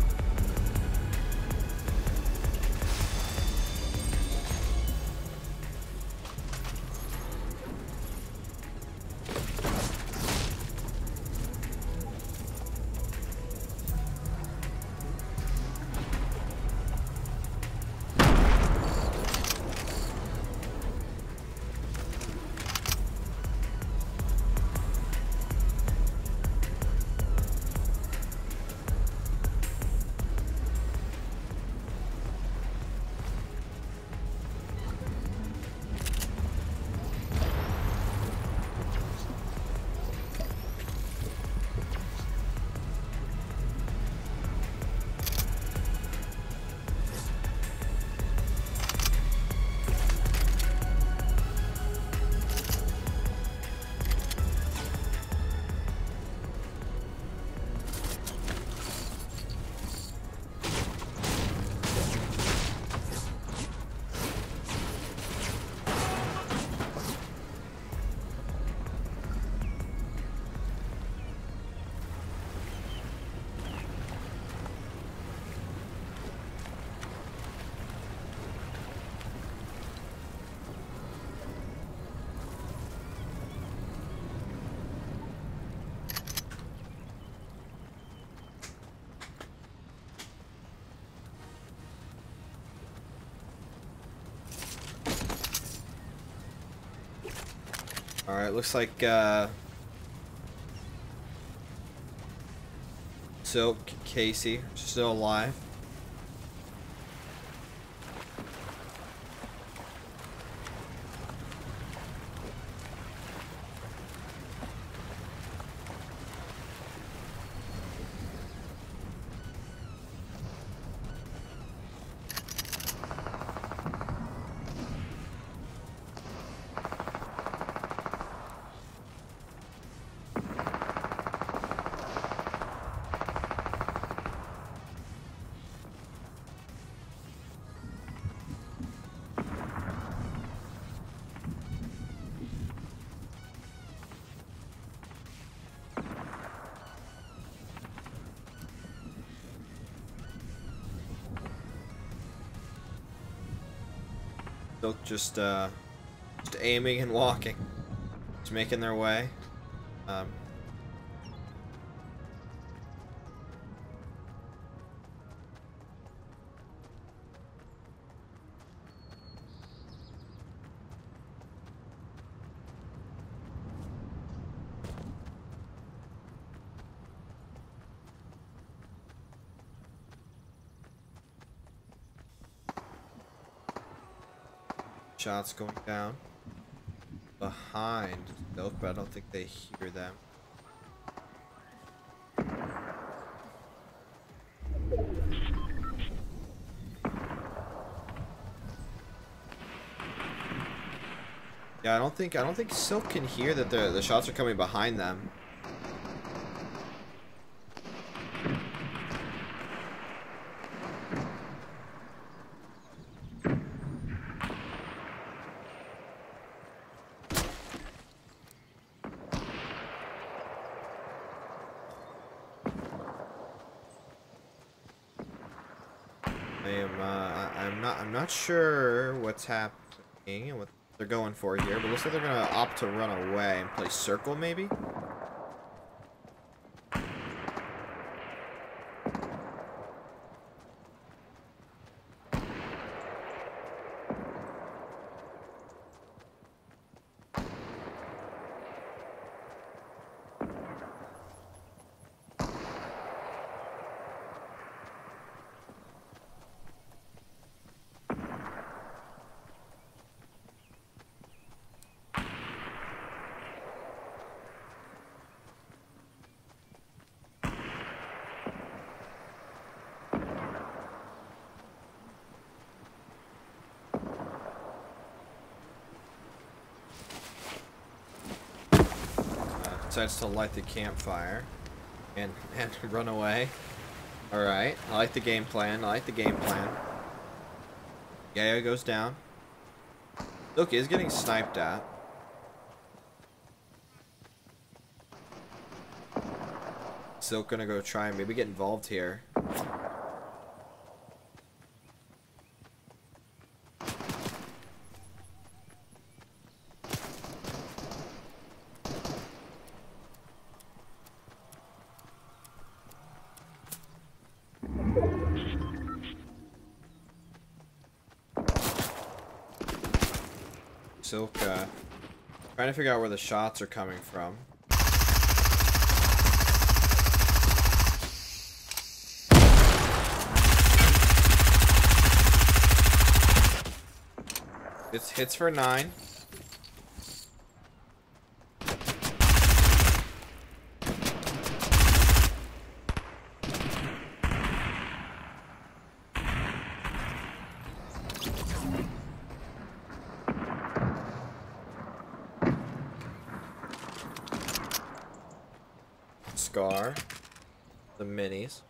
Alright, looks like uh, Silk, Casey are still alive. Silk just uh, just aiming and walking, just making their way. Um, Shots going down behind Silk, but I don't think they hear them. Yeah, I don't think I don't think Silk can hear that the the shots are coming behind them. I am, uh, I, I'm not, I'm not sure what's happening and what they're going for here, but it looks like they're gonna opt to run away and play circle, maybe? Decides to light the campfire and, and run away. Alright, I like the game plan. I like the game plan. Yayo goes down. Silk is getting sniped at. Silk gonna go try and maybe get involved here. Silk, uh, trying to figure out where the shots are coming from. It's hits for nine. Scar, the minis.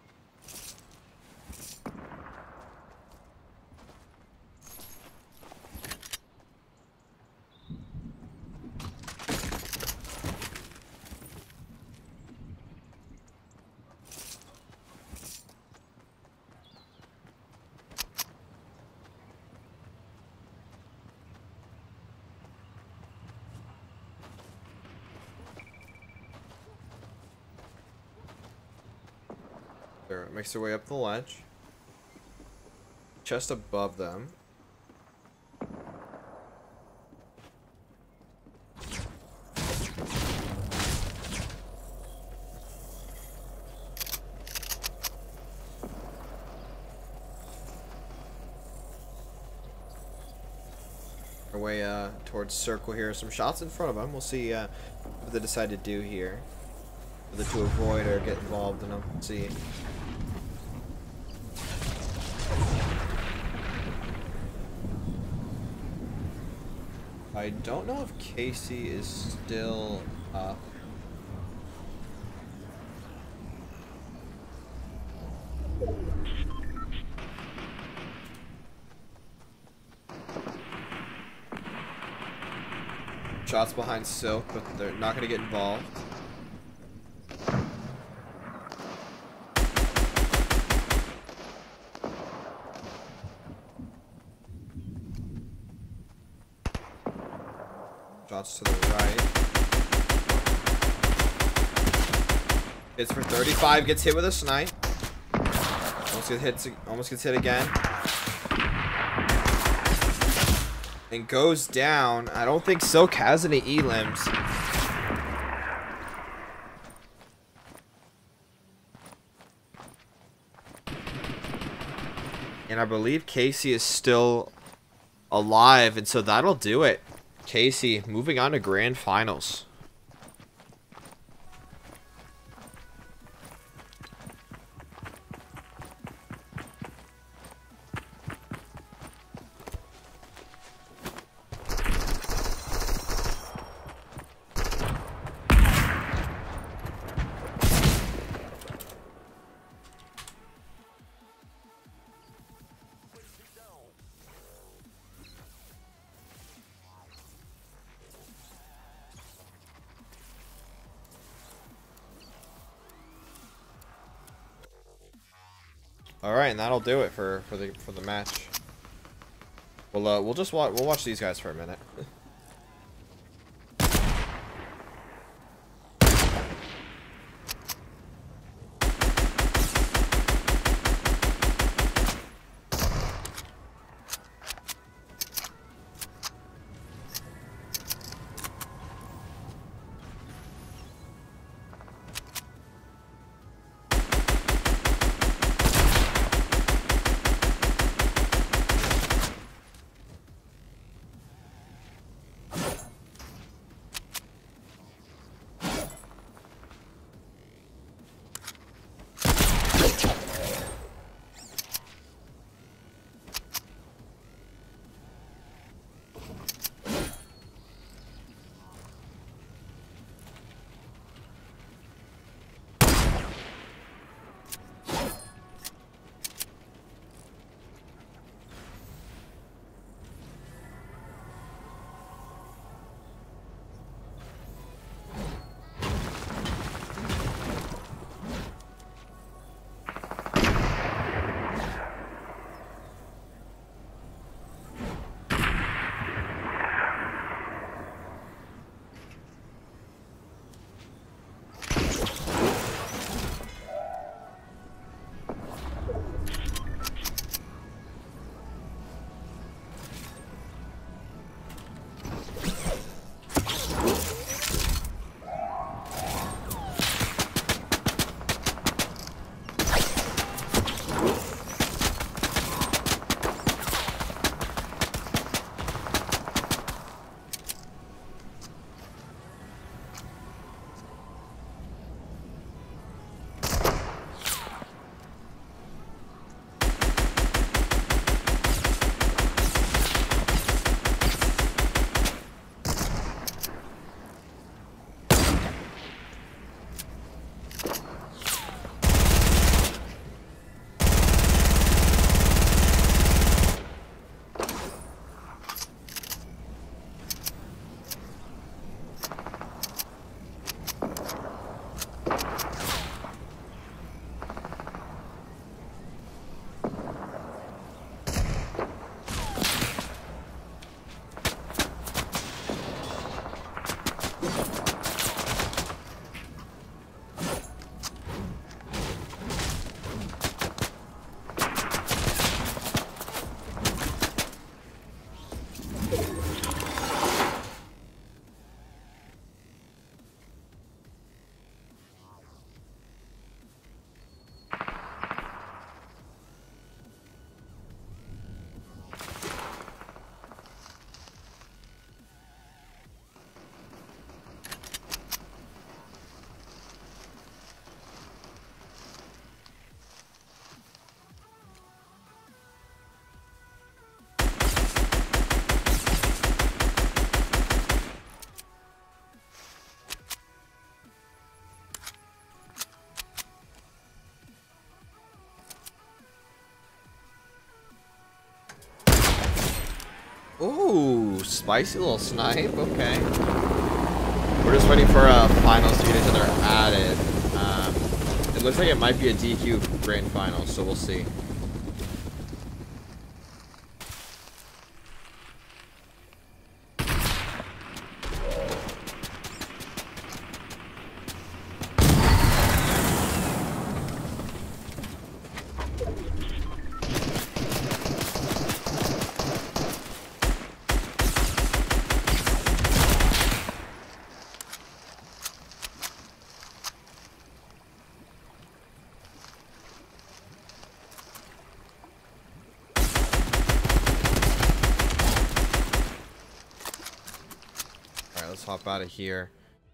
Makes their way up the ledge. Chest above them. Our way uh, towards circle here. Some shots in front of them. We'll see uh, what they decide to do here. Whether to avoid or get involved in them. Let's see. I don't know if Casey is still up. Shots behind Silk, but they're not going to get involved. Shots to the right. Hits for thirty-five. Gets hit with a snipe. Almost gets hit. Almost gets hit again. And goes down. I don't think Silk has any E-limbs. And I believe Casey is still alive, and so that'll do it. Casey moving on to grand finals. All right, and that'll do it for for the for the match. We'll uh, we'll just watch we'll watch these guys for a minute. Ooh, spicy little snipe. Okay. We're just waiting for uh, finals to get each other added. Um, it looks like it might be a D Q grand final, so we'll see. pop out of here.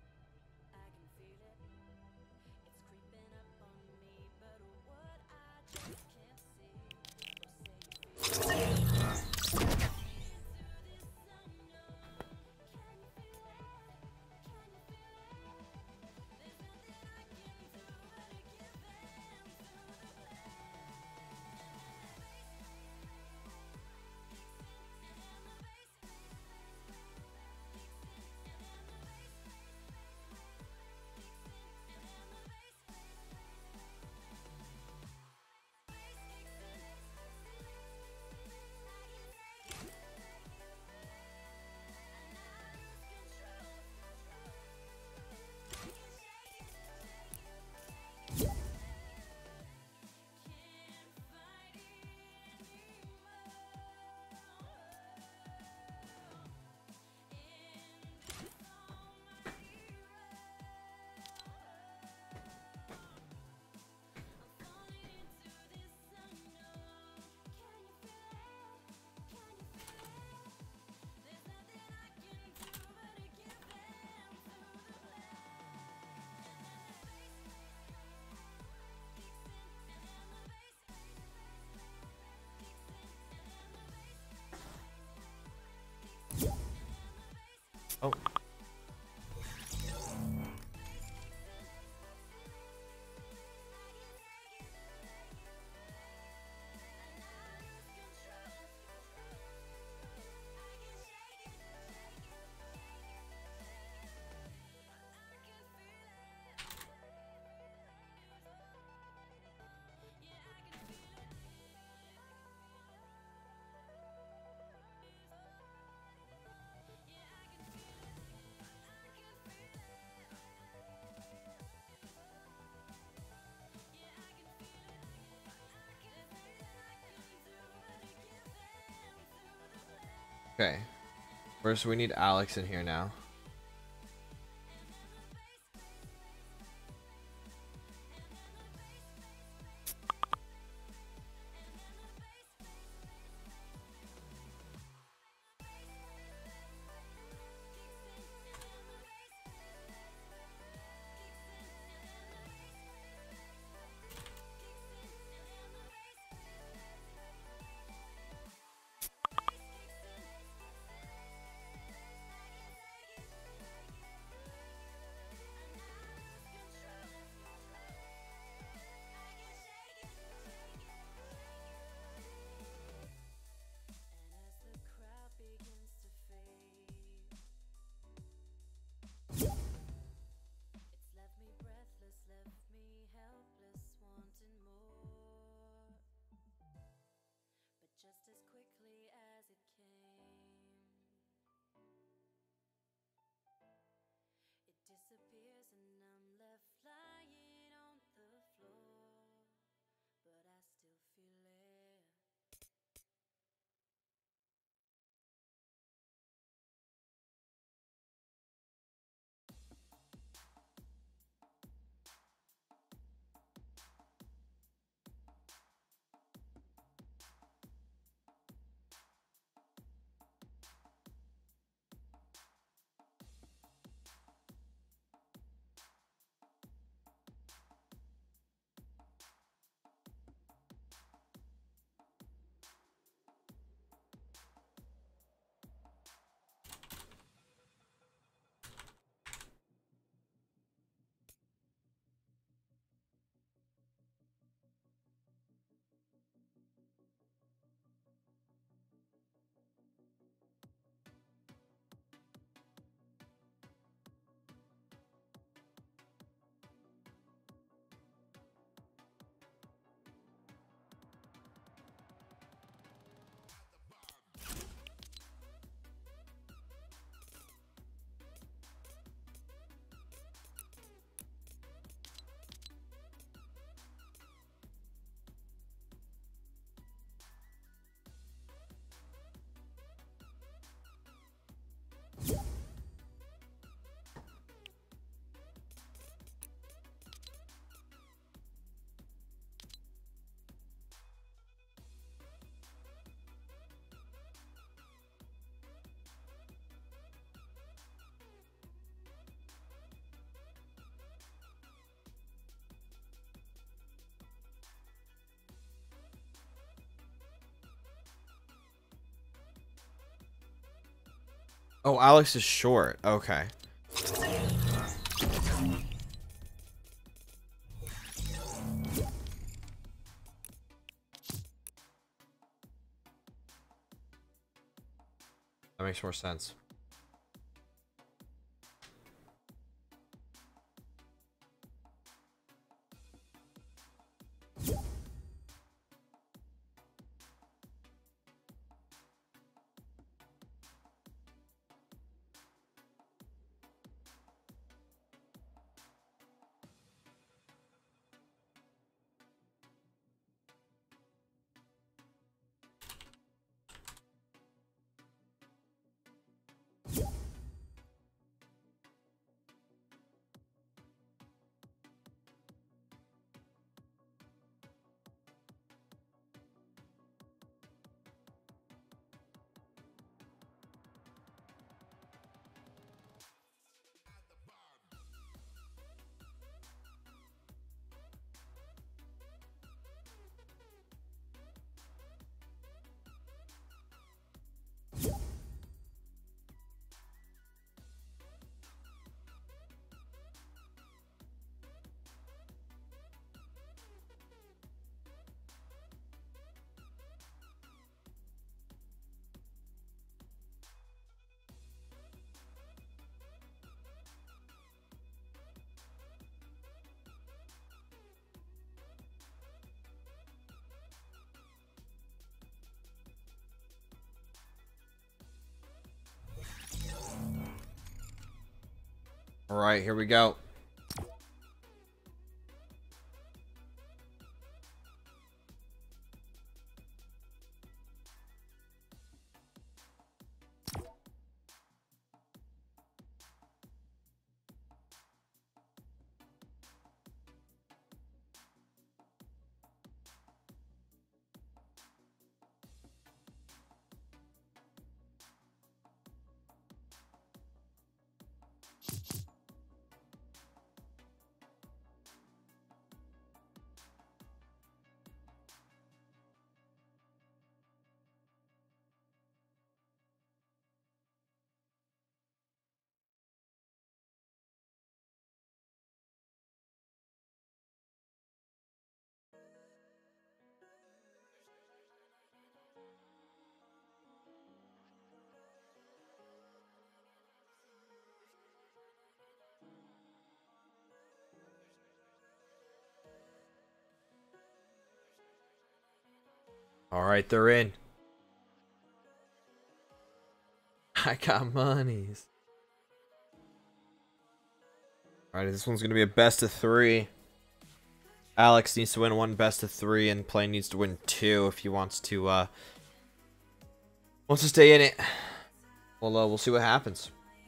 Oh. Okay. First, we need Alex in here now. Oh, Alex is short. Okay. That makes more sense. All right, here we go. All right, they're in. I got monies. All right, this one's gonna be a best of three. Alex needs to win one best of three, and Play needs to win two if he wants to uh wants to stay in it. Well, uh, we'll see what happens.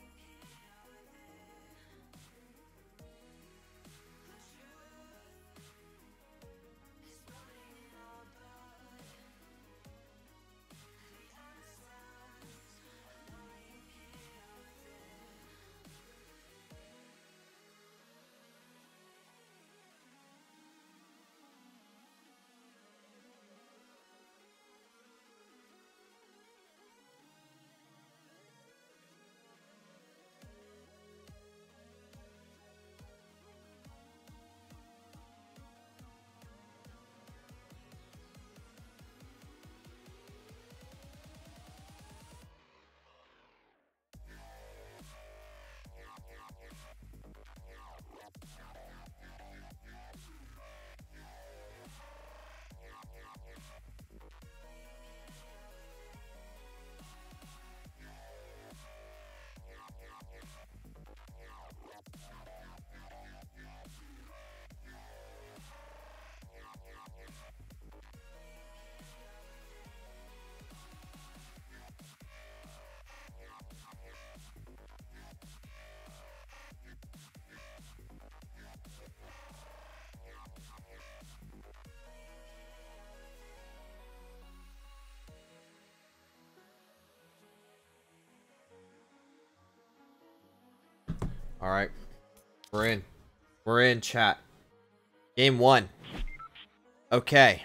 All right, we're in. We're in, chat. Game one. Okay.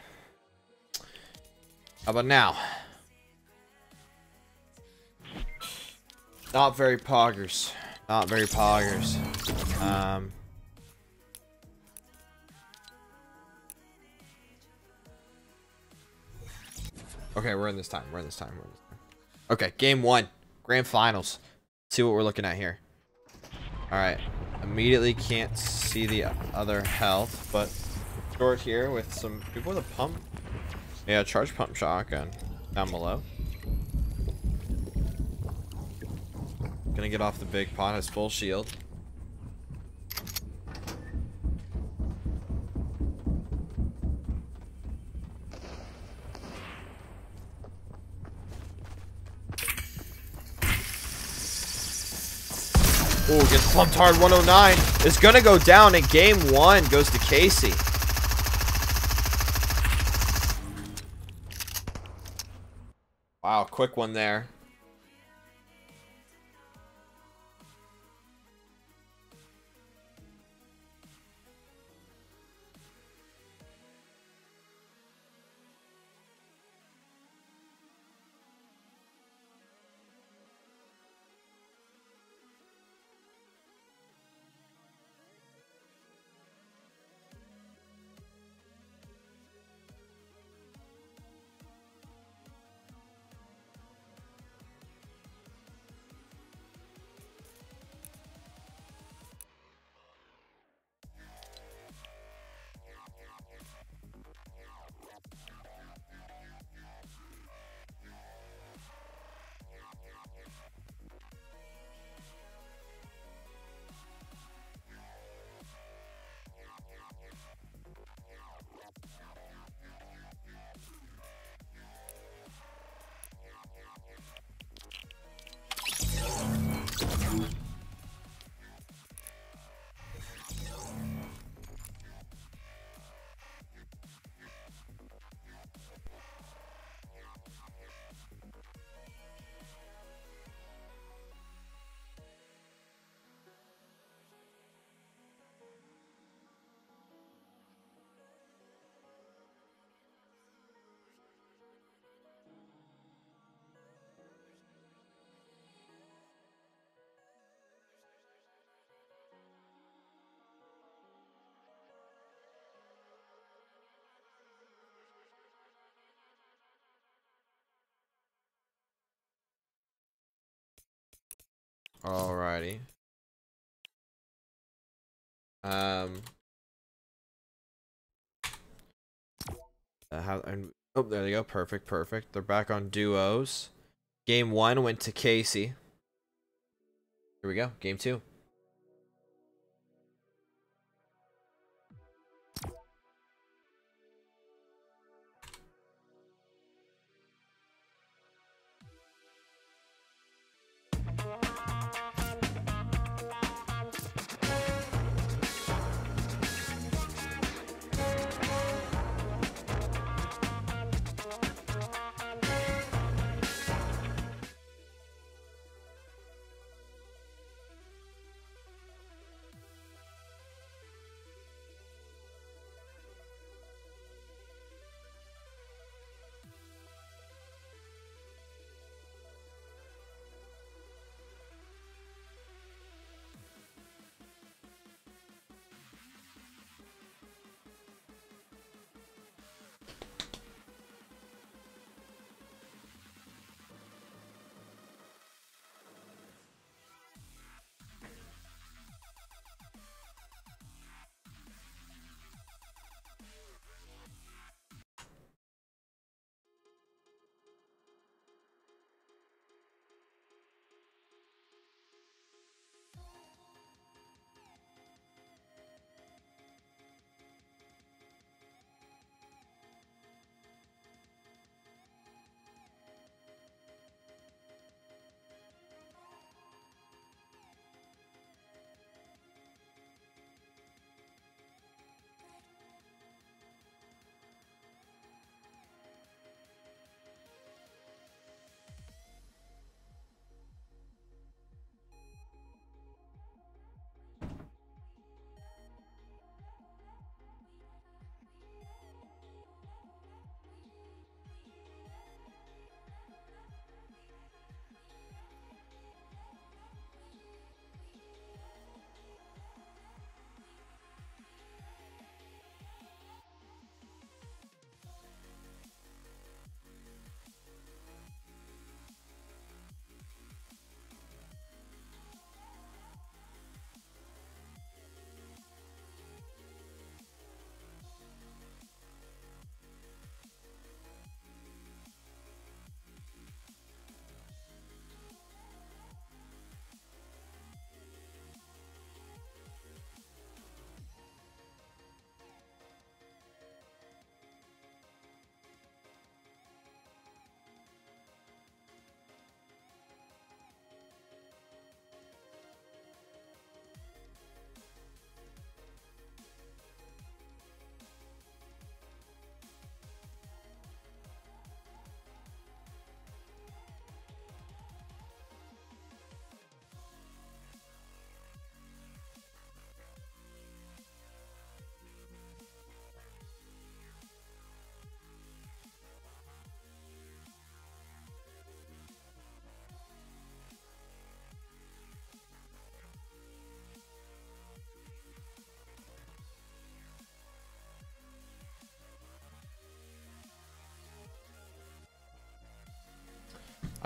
How about now? Not very poggers. Not very poggers. Um. Okay, we're in this time. We're in this time. We're in this time. Okay, game one. Grand finals. Let's see what we're looking at here. Alright. Immediately can't see the other health, but short here with some people with a pump. Yeah, charge pump shotgun down below. Gonna get off the big pot, has full shield. Oh, gets pumped hard. one oh nine is gonna go down in game one. Goes to Casey. Wow, quick one there. Alrighty. Um. Uh, how, and, oh, there they go. Perfect, perfect. They're back on duos. Game one went to Casey. Here we go. Game two.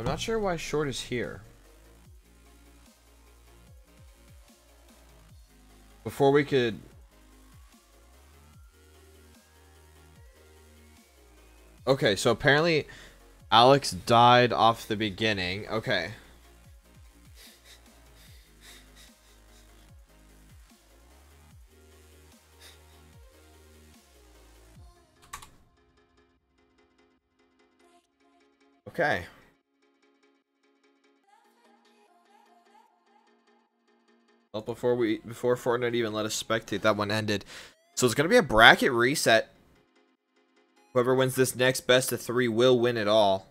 I'm not sure why short is here. Before we could... Okay, so apparently Alex died off the beginning. Okay. Okay. Well, before we before Fortnite even let us spectate, that one ended. So it's gonna be a bracket reset. Whoever wins this next best of three will win it all.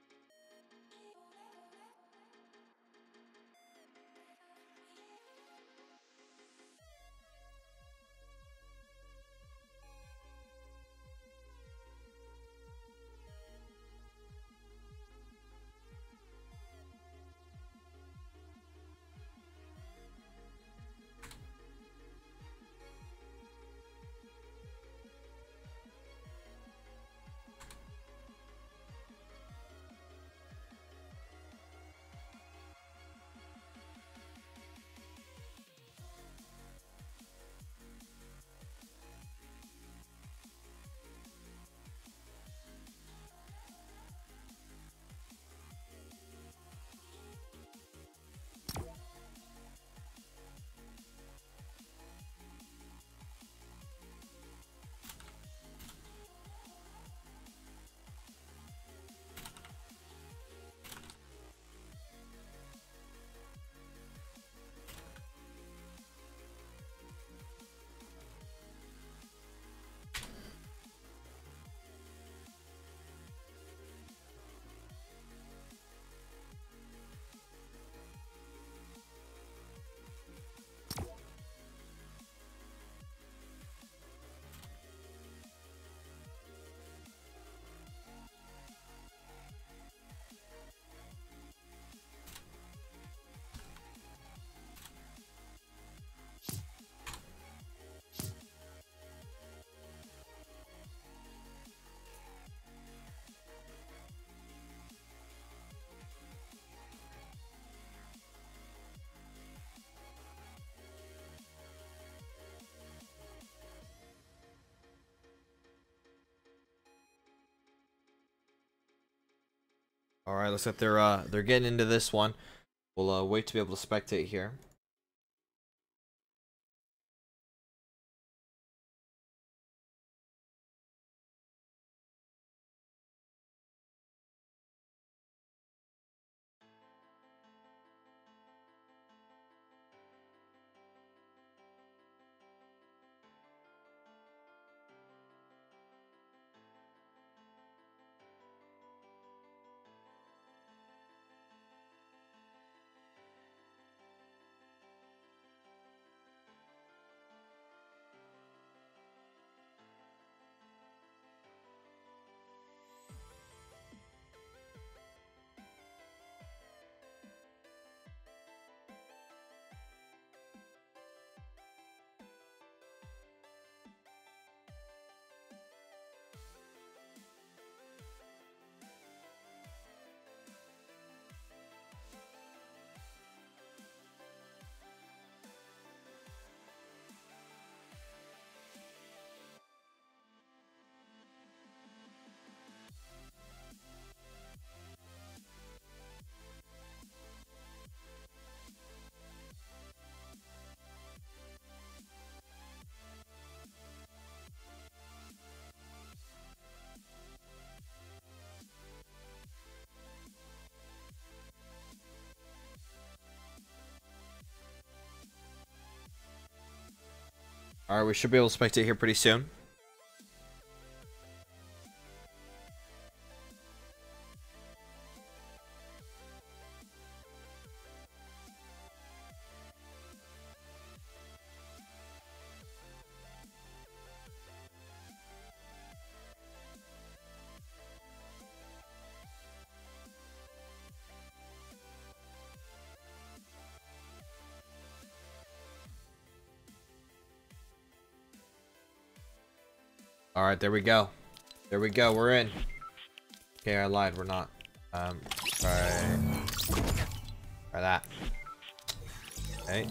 All right, looks like they're uh they're getting into this one. We'll uh, wait to be able to spectate here. All right, we should be able to spectate here pretty soon. All right, there we go. There we go. We're in. Okay, I lied. We're not. Um, Try, try that. Okay.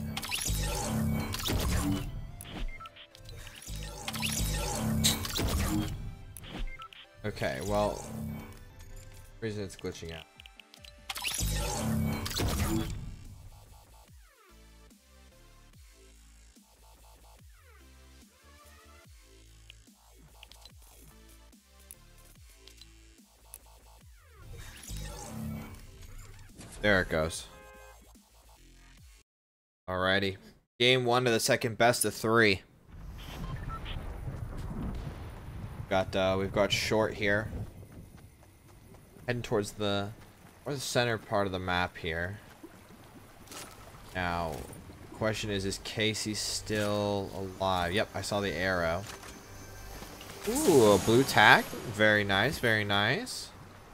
Okay, well, reason it's glitching out. There it goes. Alrighty. Game one of the second best of three. Got uh we've got short here. Heading towards the or the center part of the map here. Now, question is, is Casey still alive? Yep, I saw the arrow. Ooh, a blue tack. Very nice, very nice.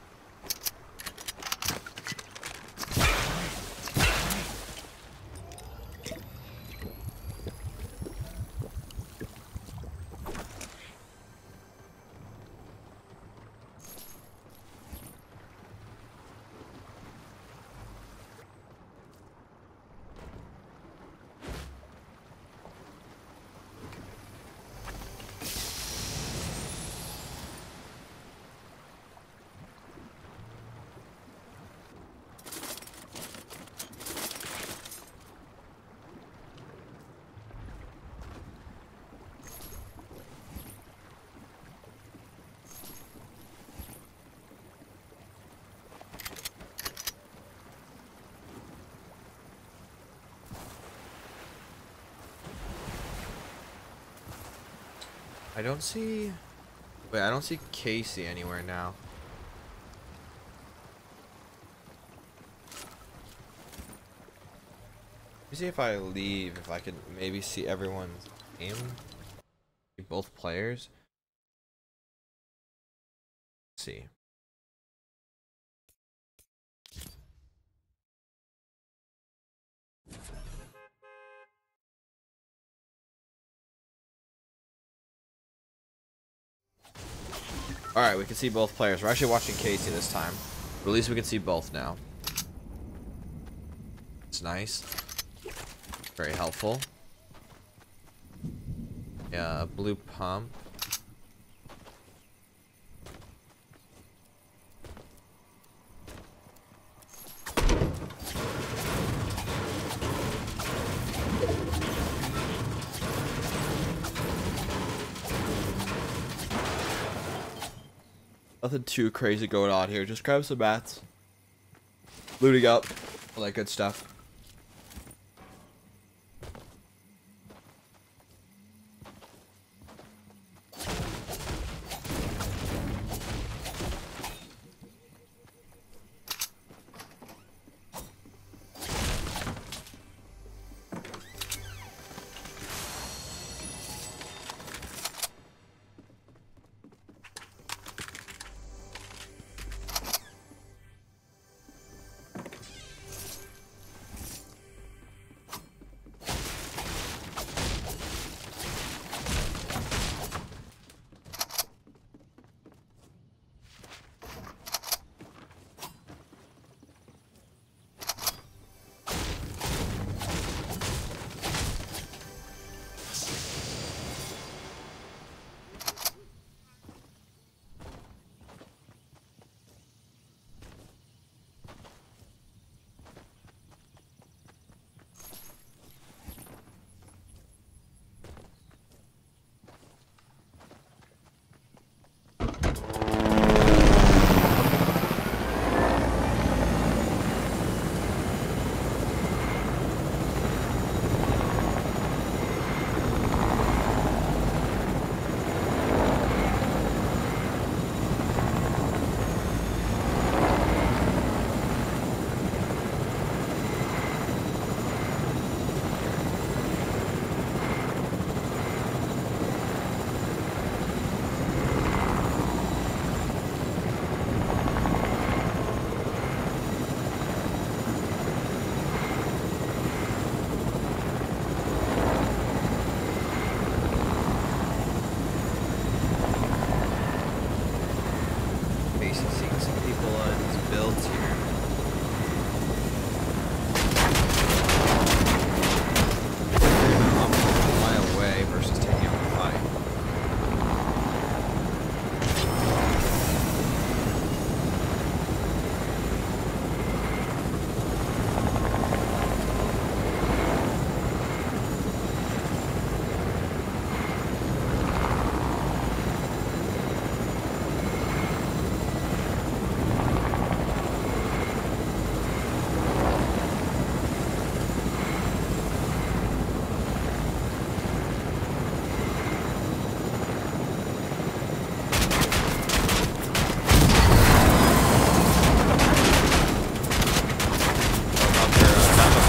I don't see... Wait, I don't see Casey anywhere now. Let me see if I leave, if I can maybe see everyone's name. See both players. Let's see. Alright, we can see both players. We're actually watching Casey this time. But at least we can see both now. It's nice. Very helpful. Yeah, blue pump. Nothing too crazy going on here. Just grab some mats. Looting up. All that good stuff.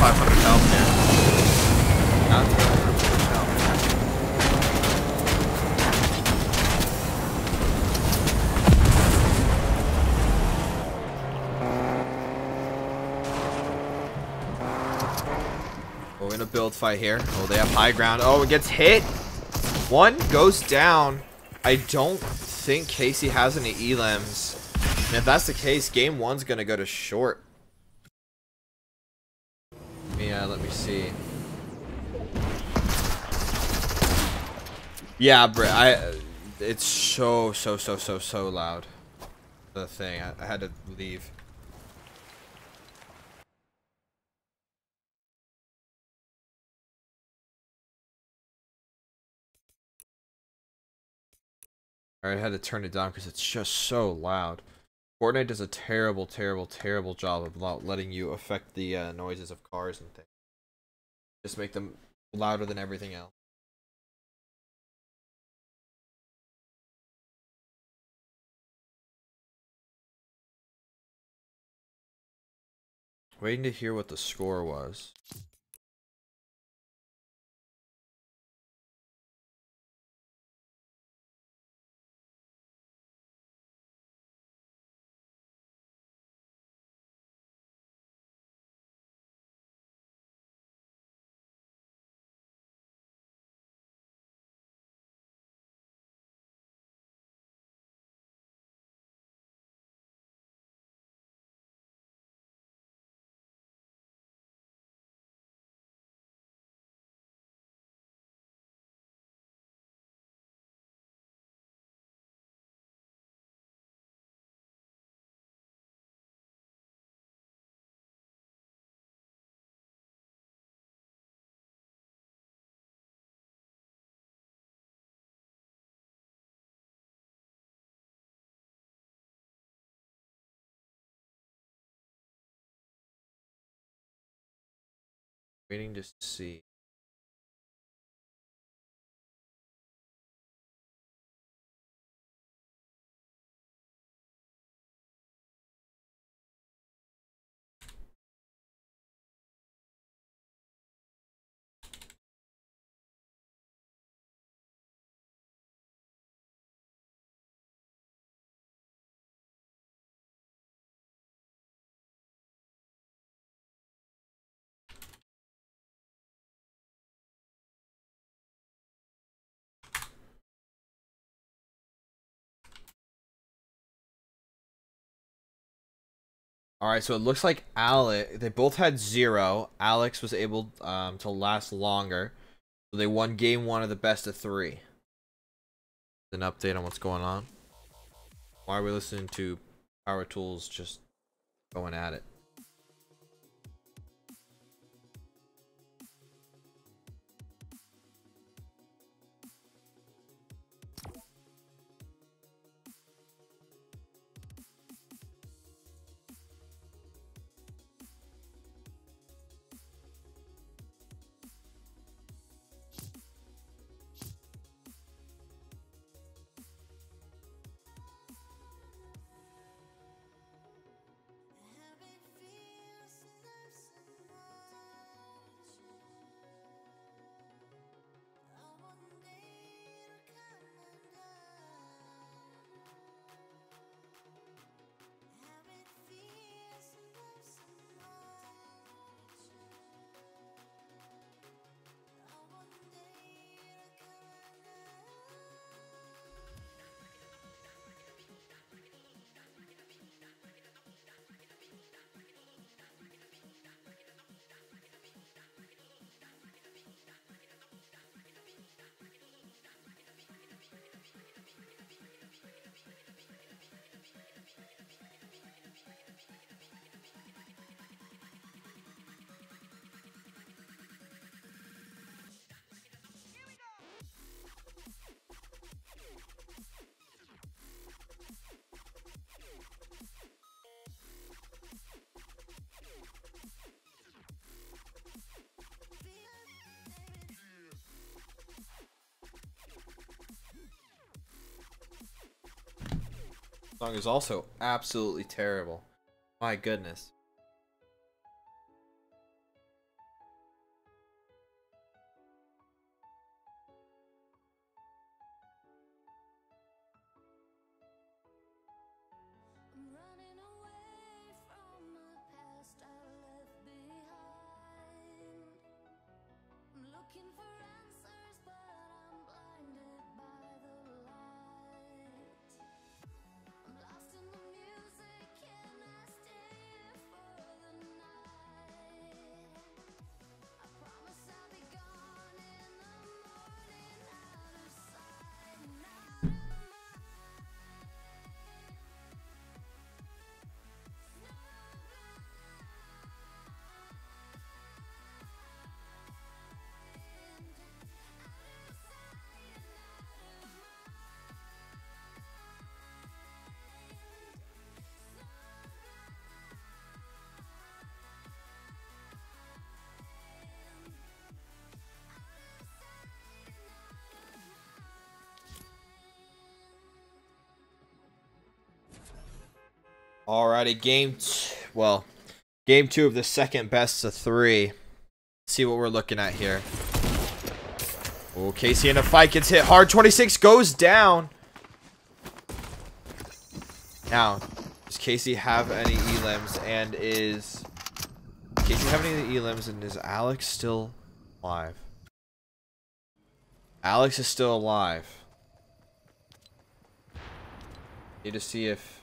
five hundred health here. Not much health. Oh, we're in a build fight here. Oh, they have high ground. Oh, it gets hit. One goes down. I don't think Casey has any elims. And if that's the case, game one's gonna go to short. Yeah, let me see. Yeah, bro, I. It's so so so so so loud. The thing, I, I had to leave. Alright, I had to turn it down because it's just so loud. Fortnite does a terrible, terrible, terrible job of not letting you affect the uh, noises of cars and things. Just make them louder than everything else. Waiting to hear what the score was. Waiting to see. Alright, so it looks like Alex, they both had zero. Alex was able um, to last longer. So they won game one of the best of three. An update on what's going on. Why are we listening to Power Tools just going at it? Song is also absolutely terrible. My goodness. Alrighty, game t well, game two of the second best of three. Let's see what we're looking at here. Oh, Casey in a fight gets hit hard. twenty-six goes down. Now, does Casey have any elims? And is Casey have any elims? And is Alex still alive? Alex is still alive. Need to see if.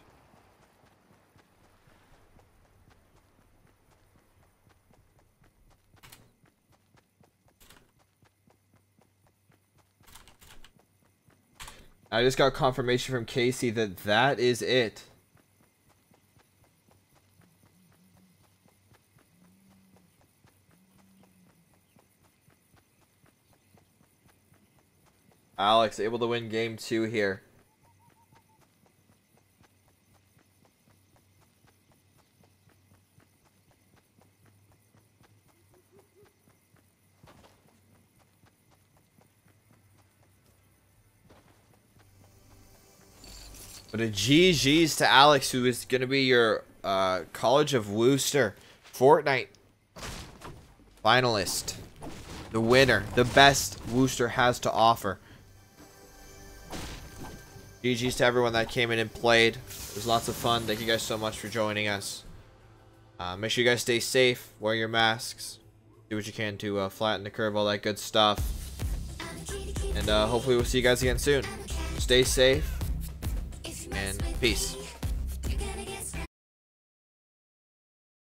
I just got confirmation from Casey that that is it. Alex able to win game two here. But a G G's to Alex, who is going to be your uh, College of Wooster Fortnite finalist. The winner. The best Wooster has to offer. G G's to everyone that came in and played. It was lots of fun. Thank you guys so much for joining us. Uh, make sure you guys stay safe. Wear your masks. Do what you can to uh, flatten the curve. All that good stuff. And uh, hopefully we'll see you guys again soon. Stay safe. And peace.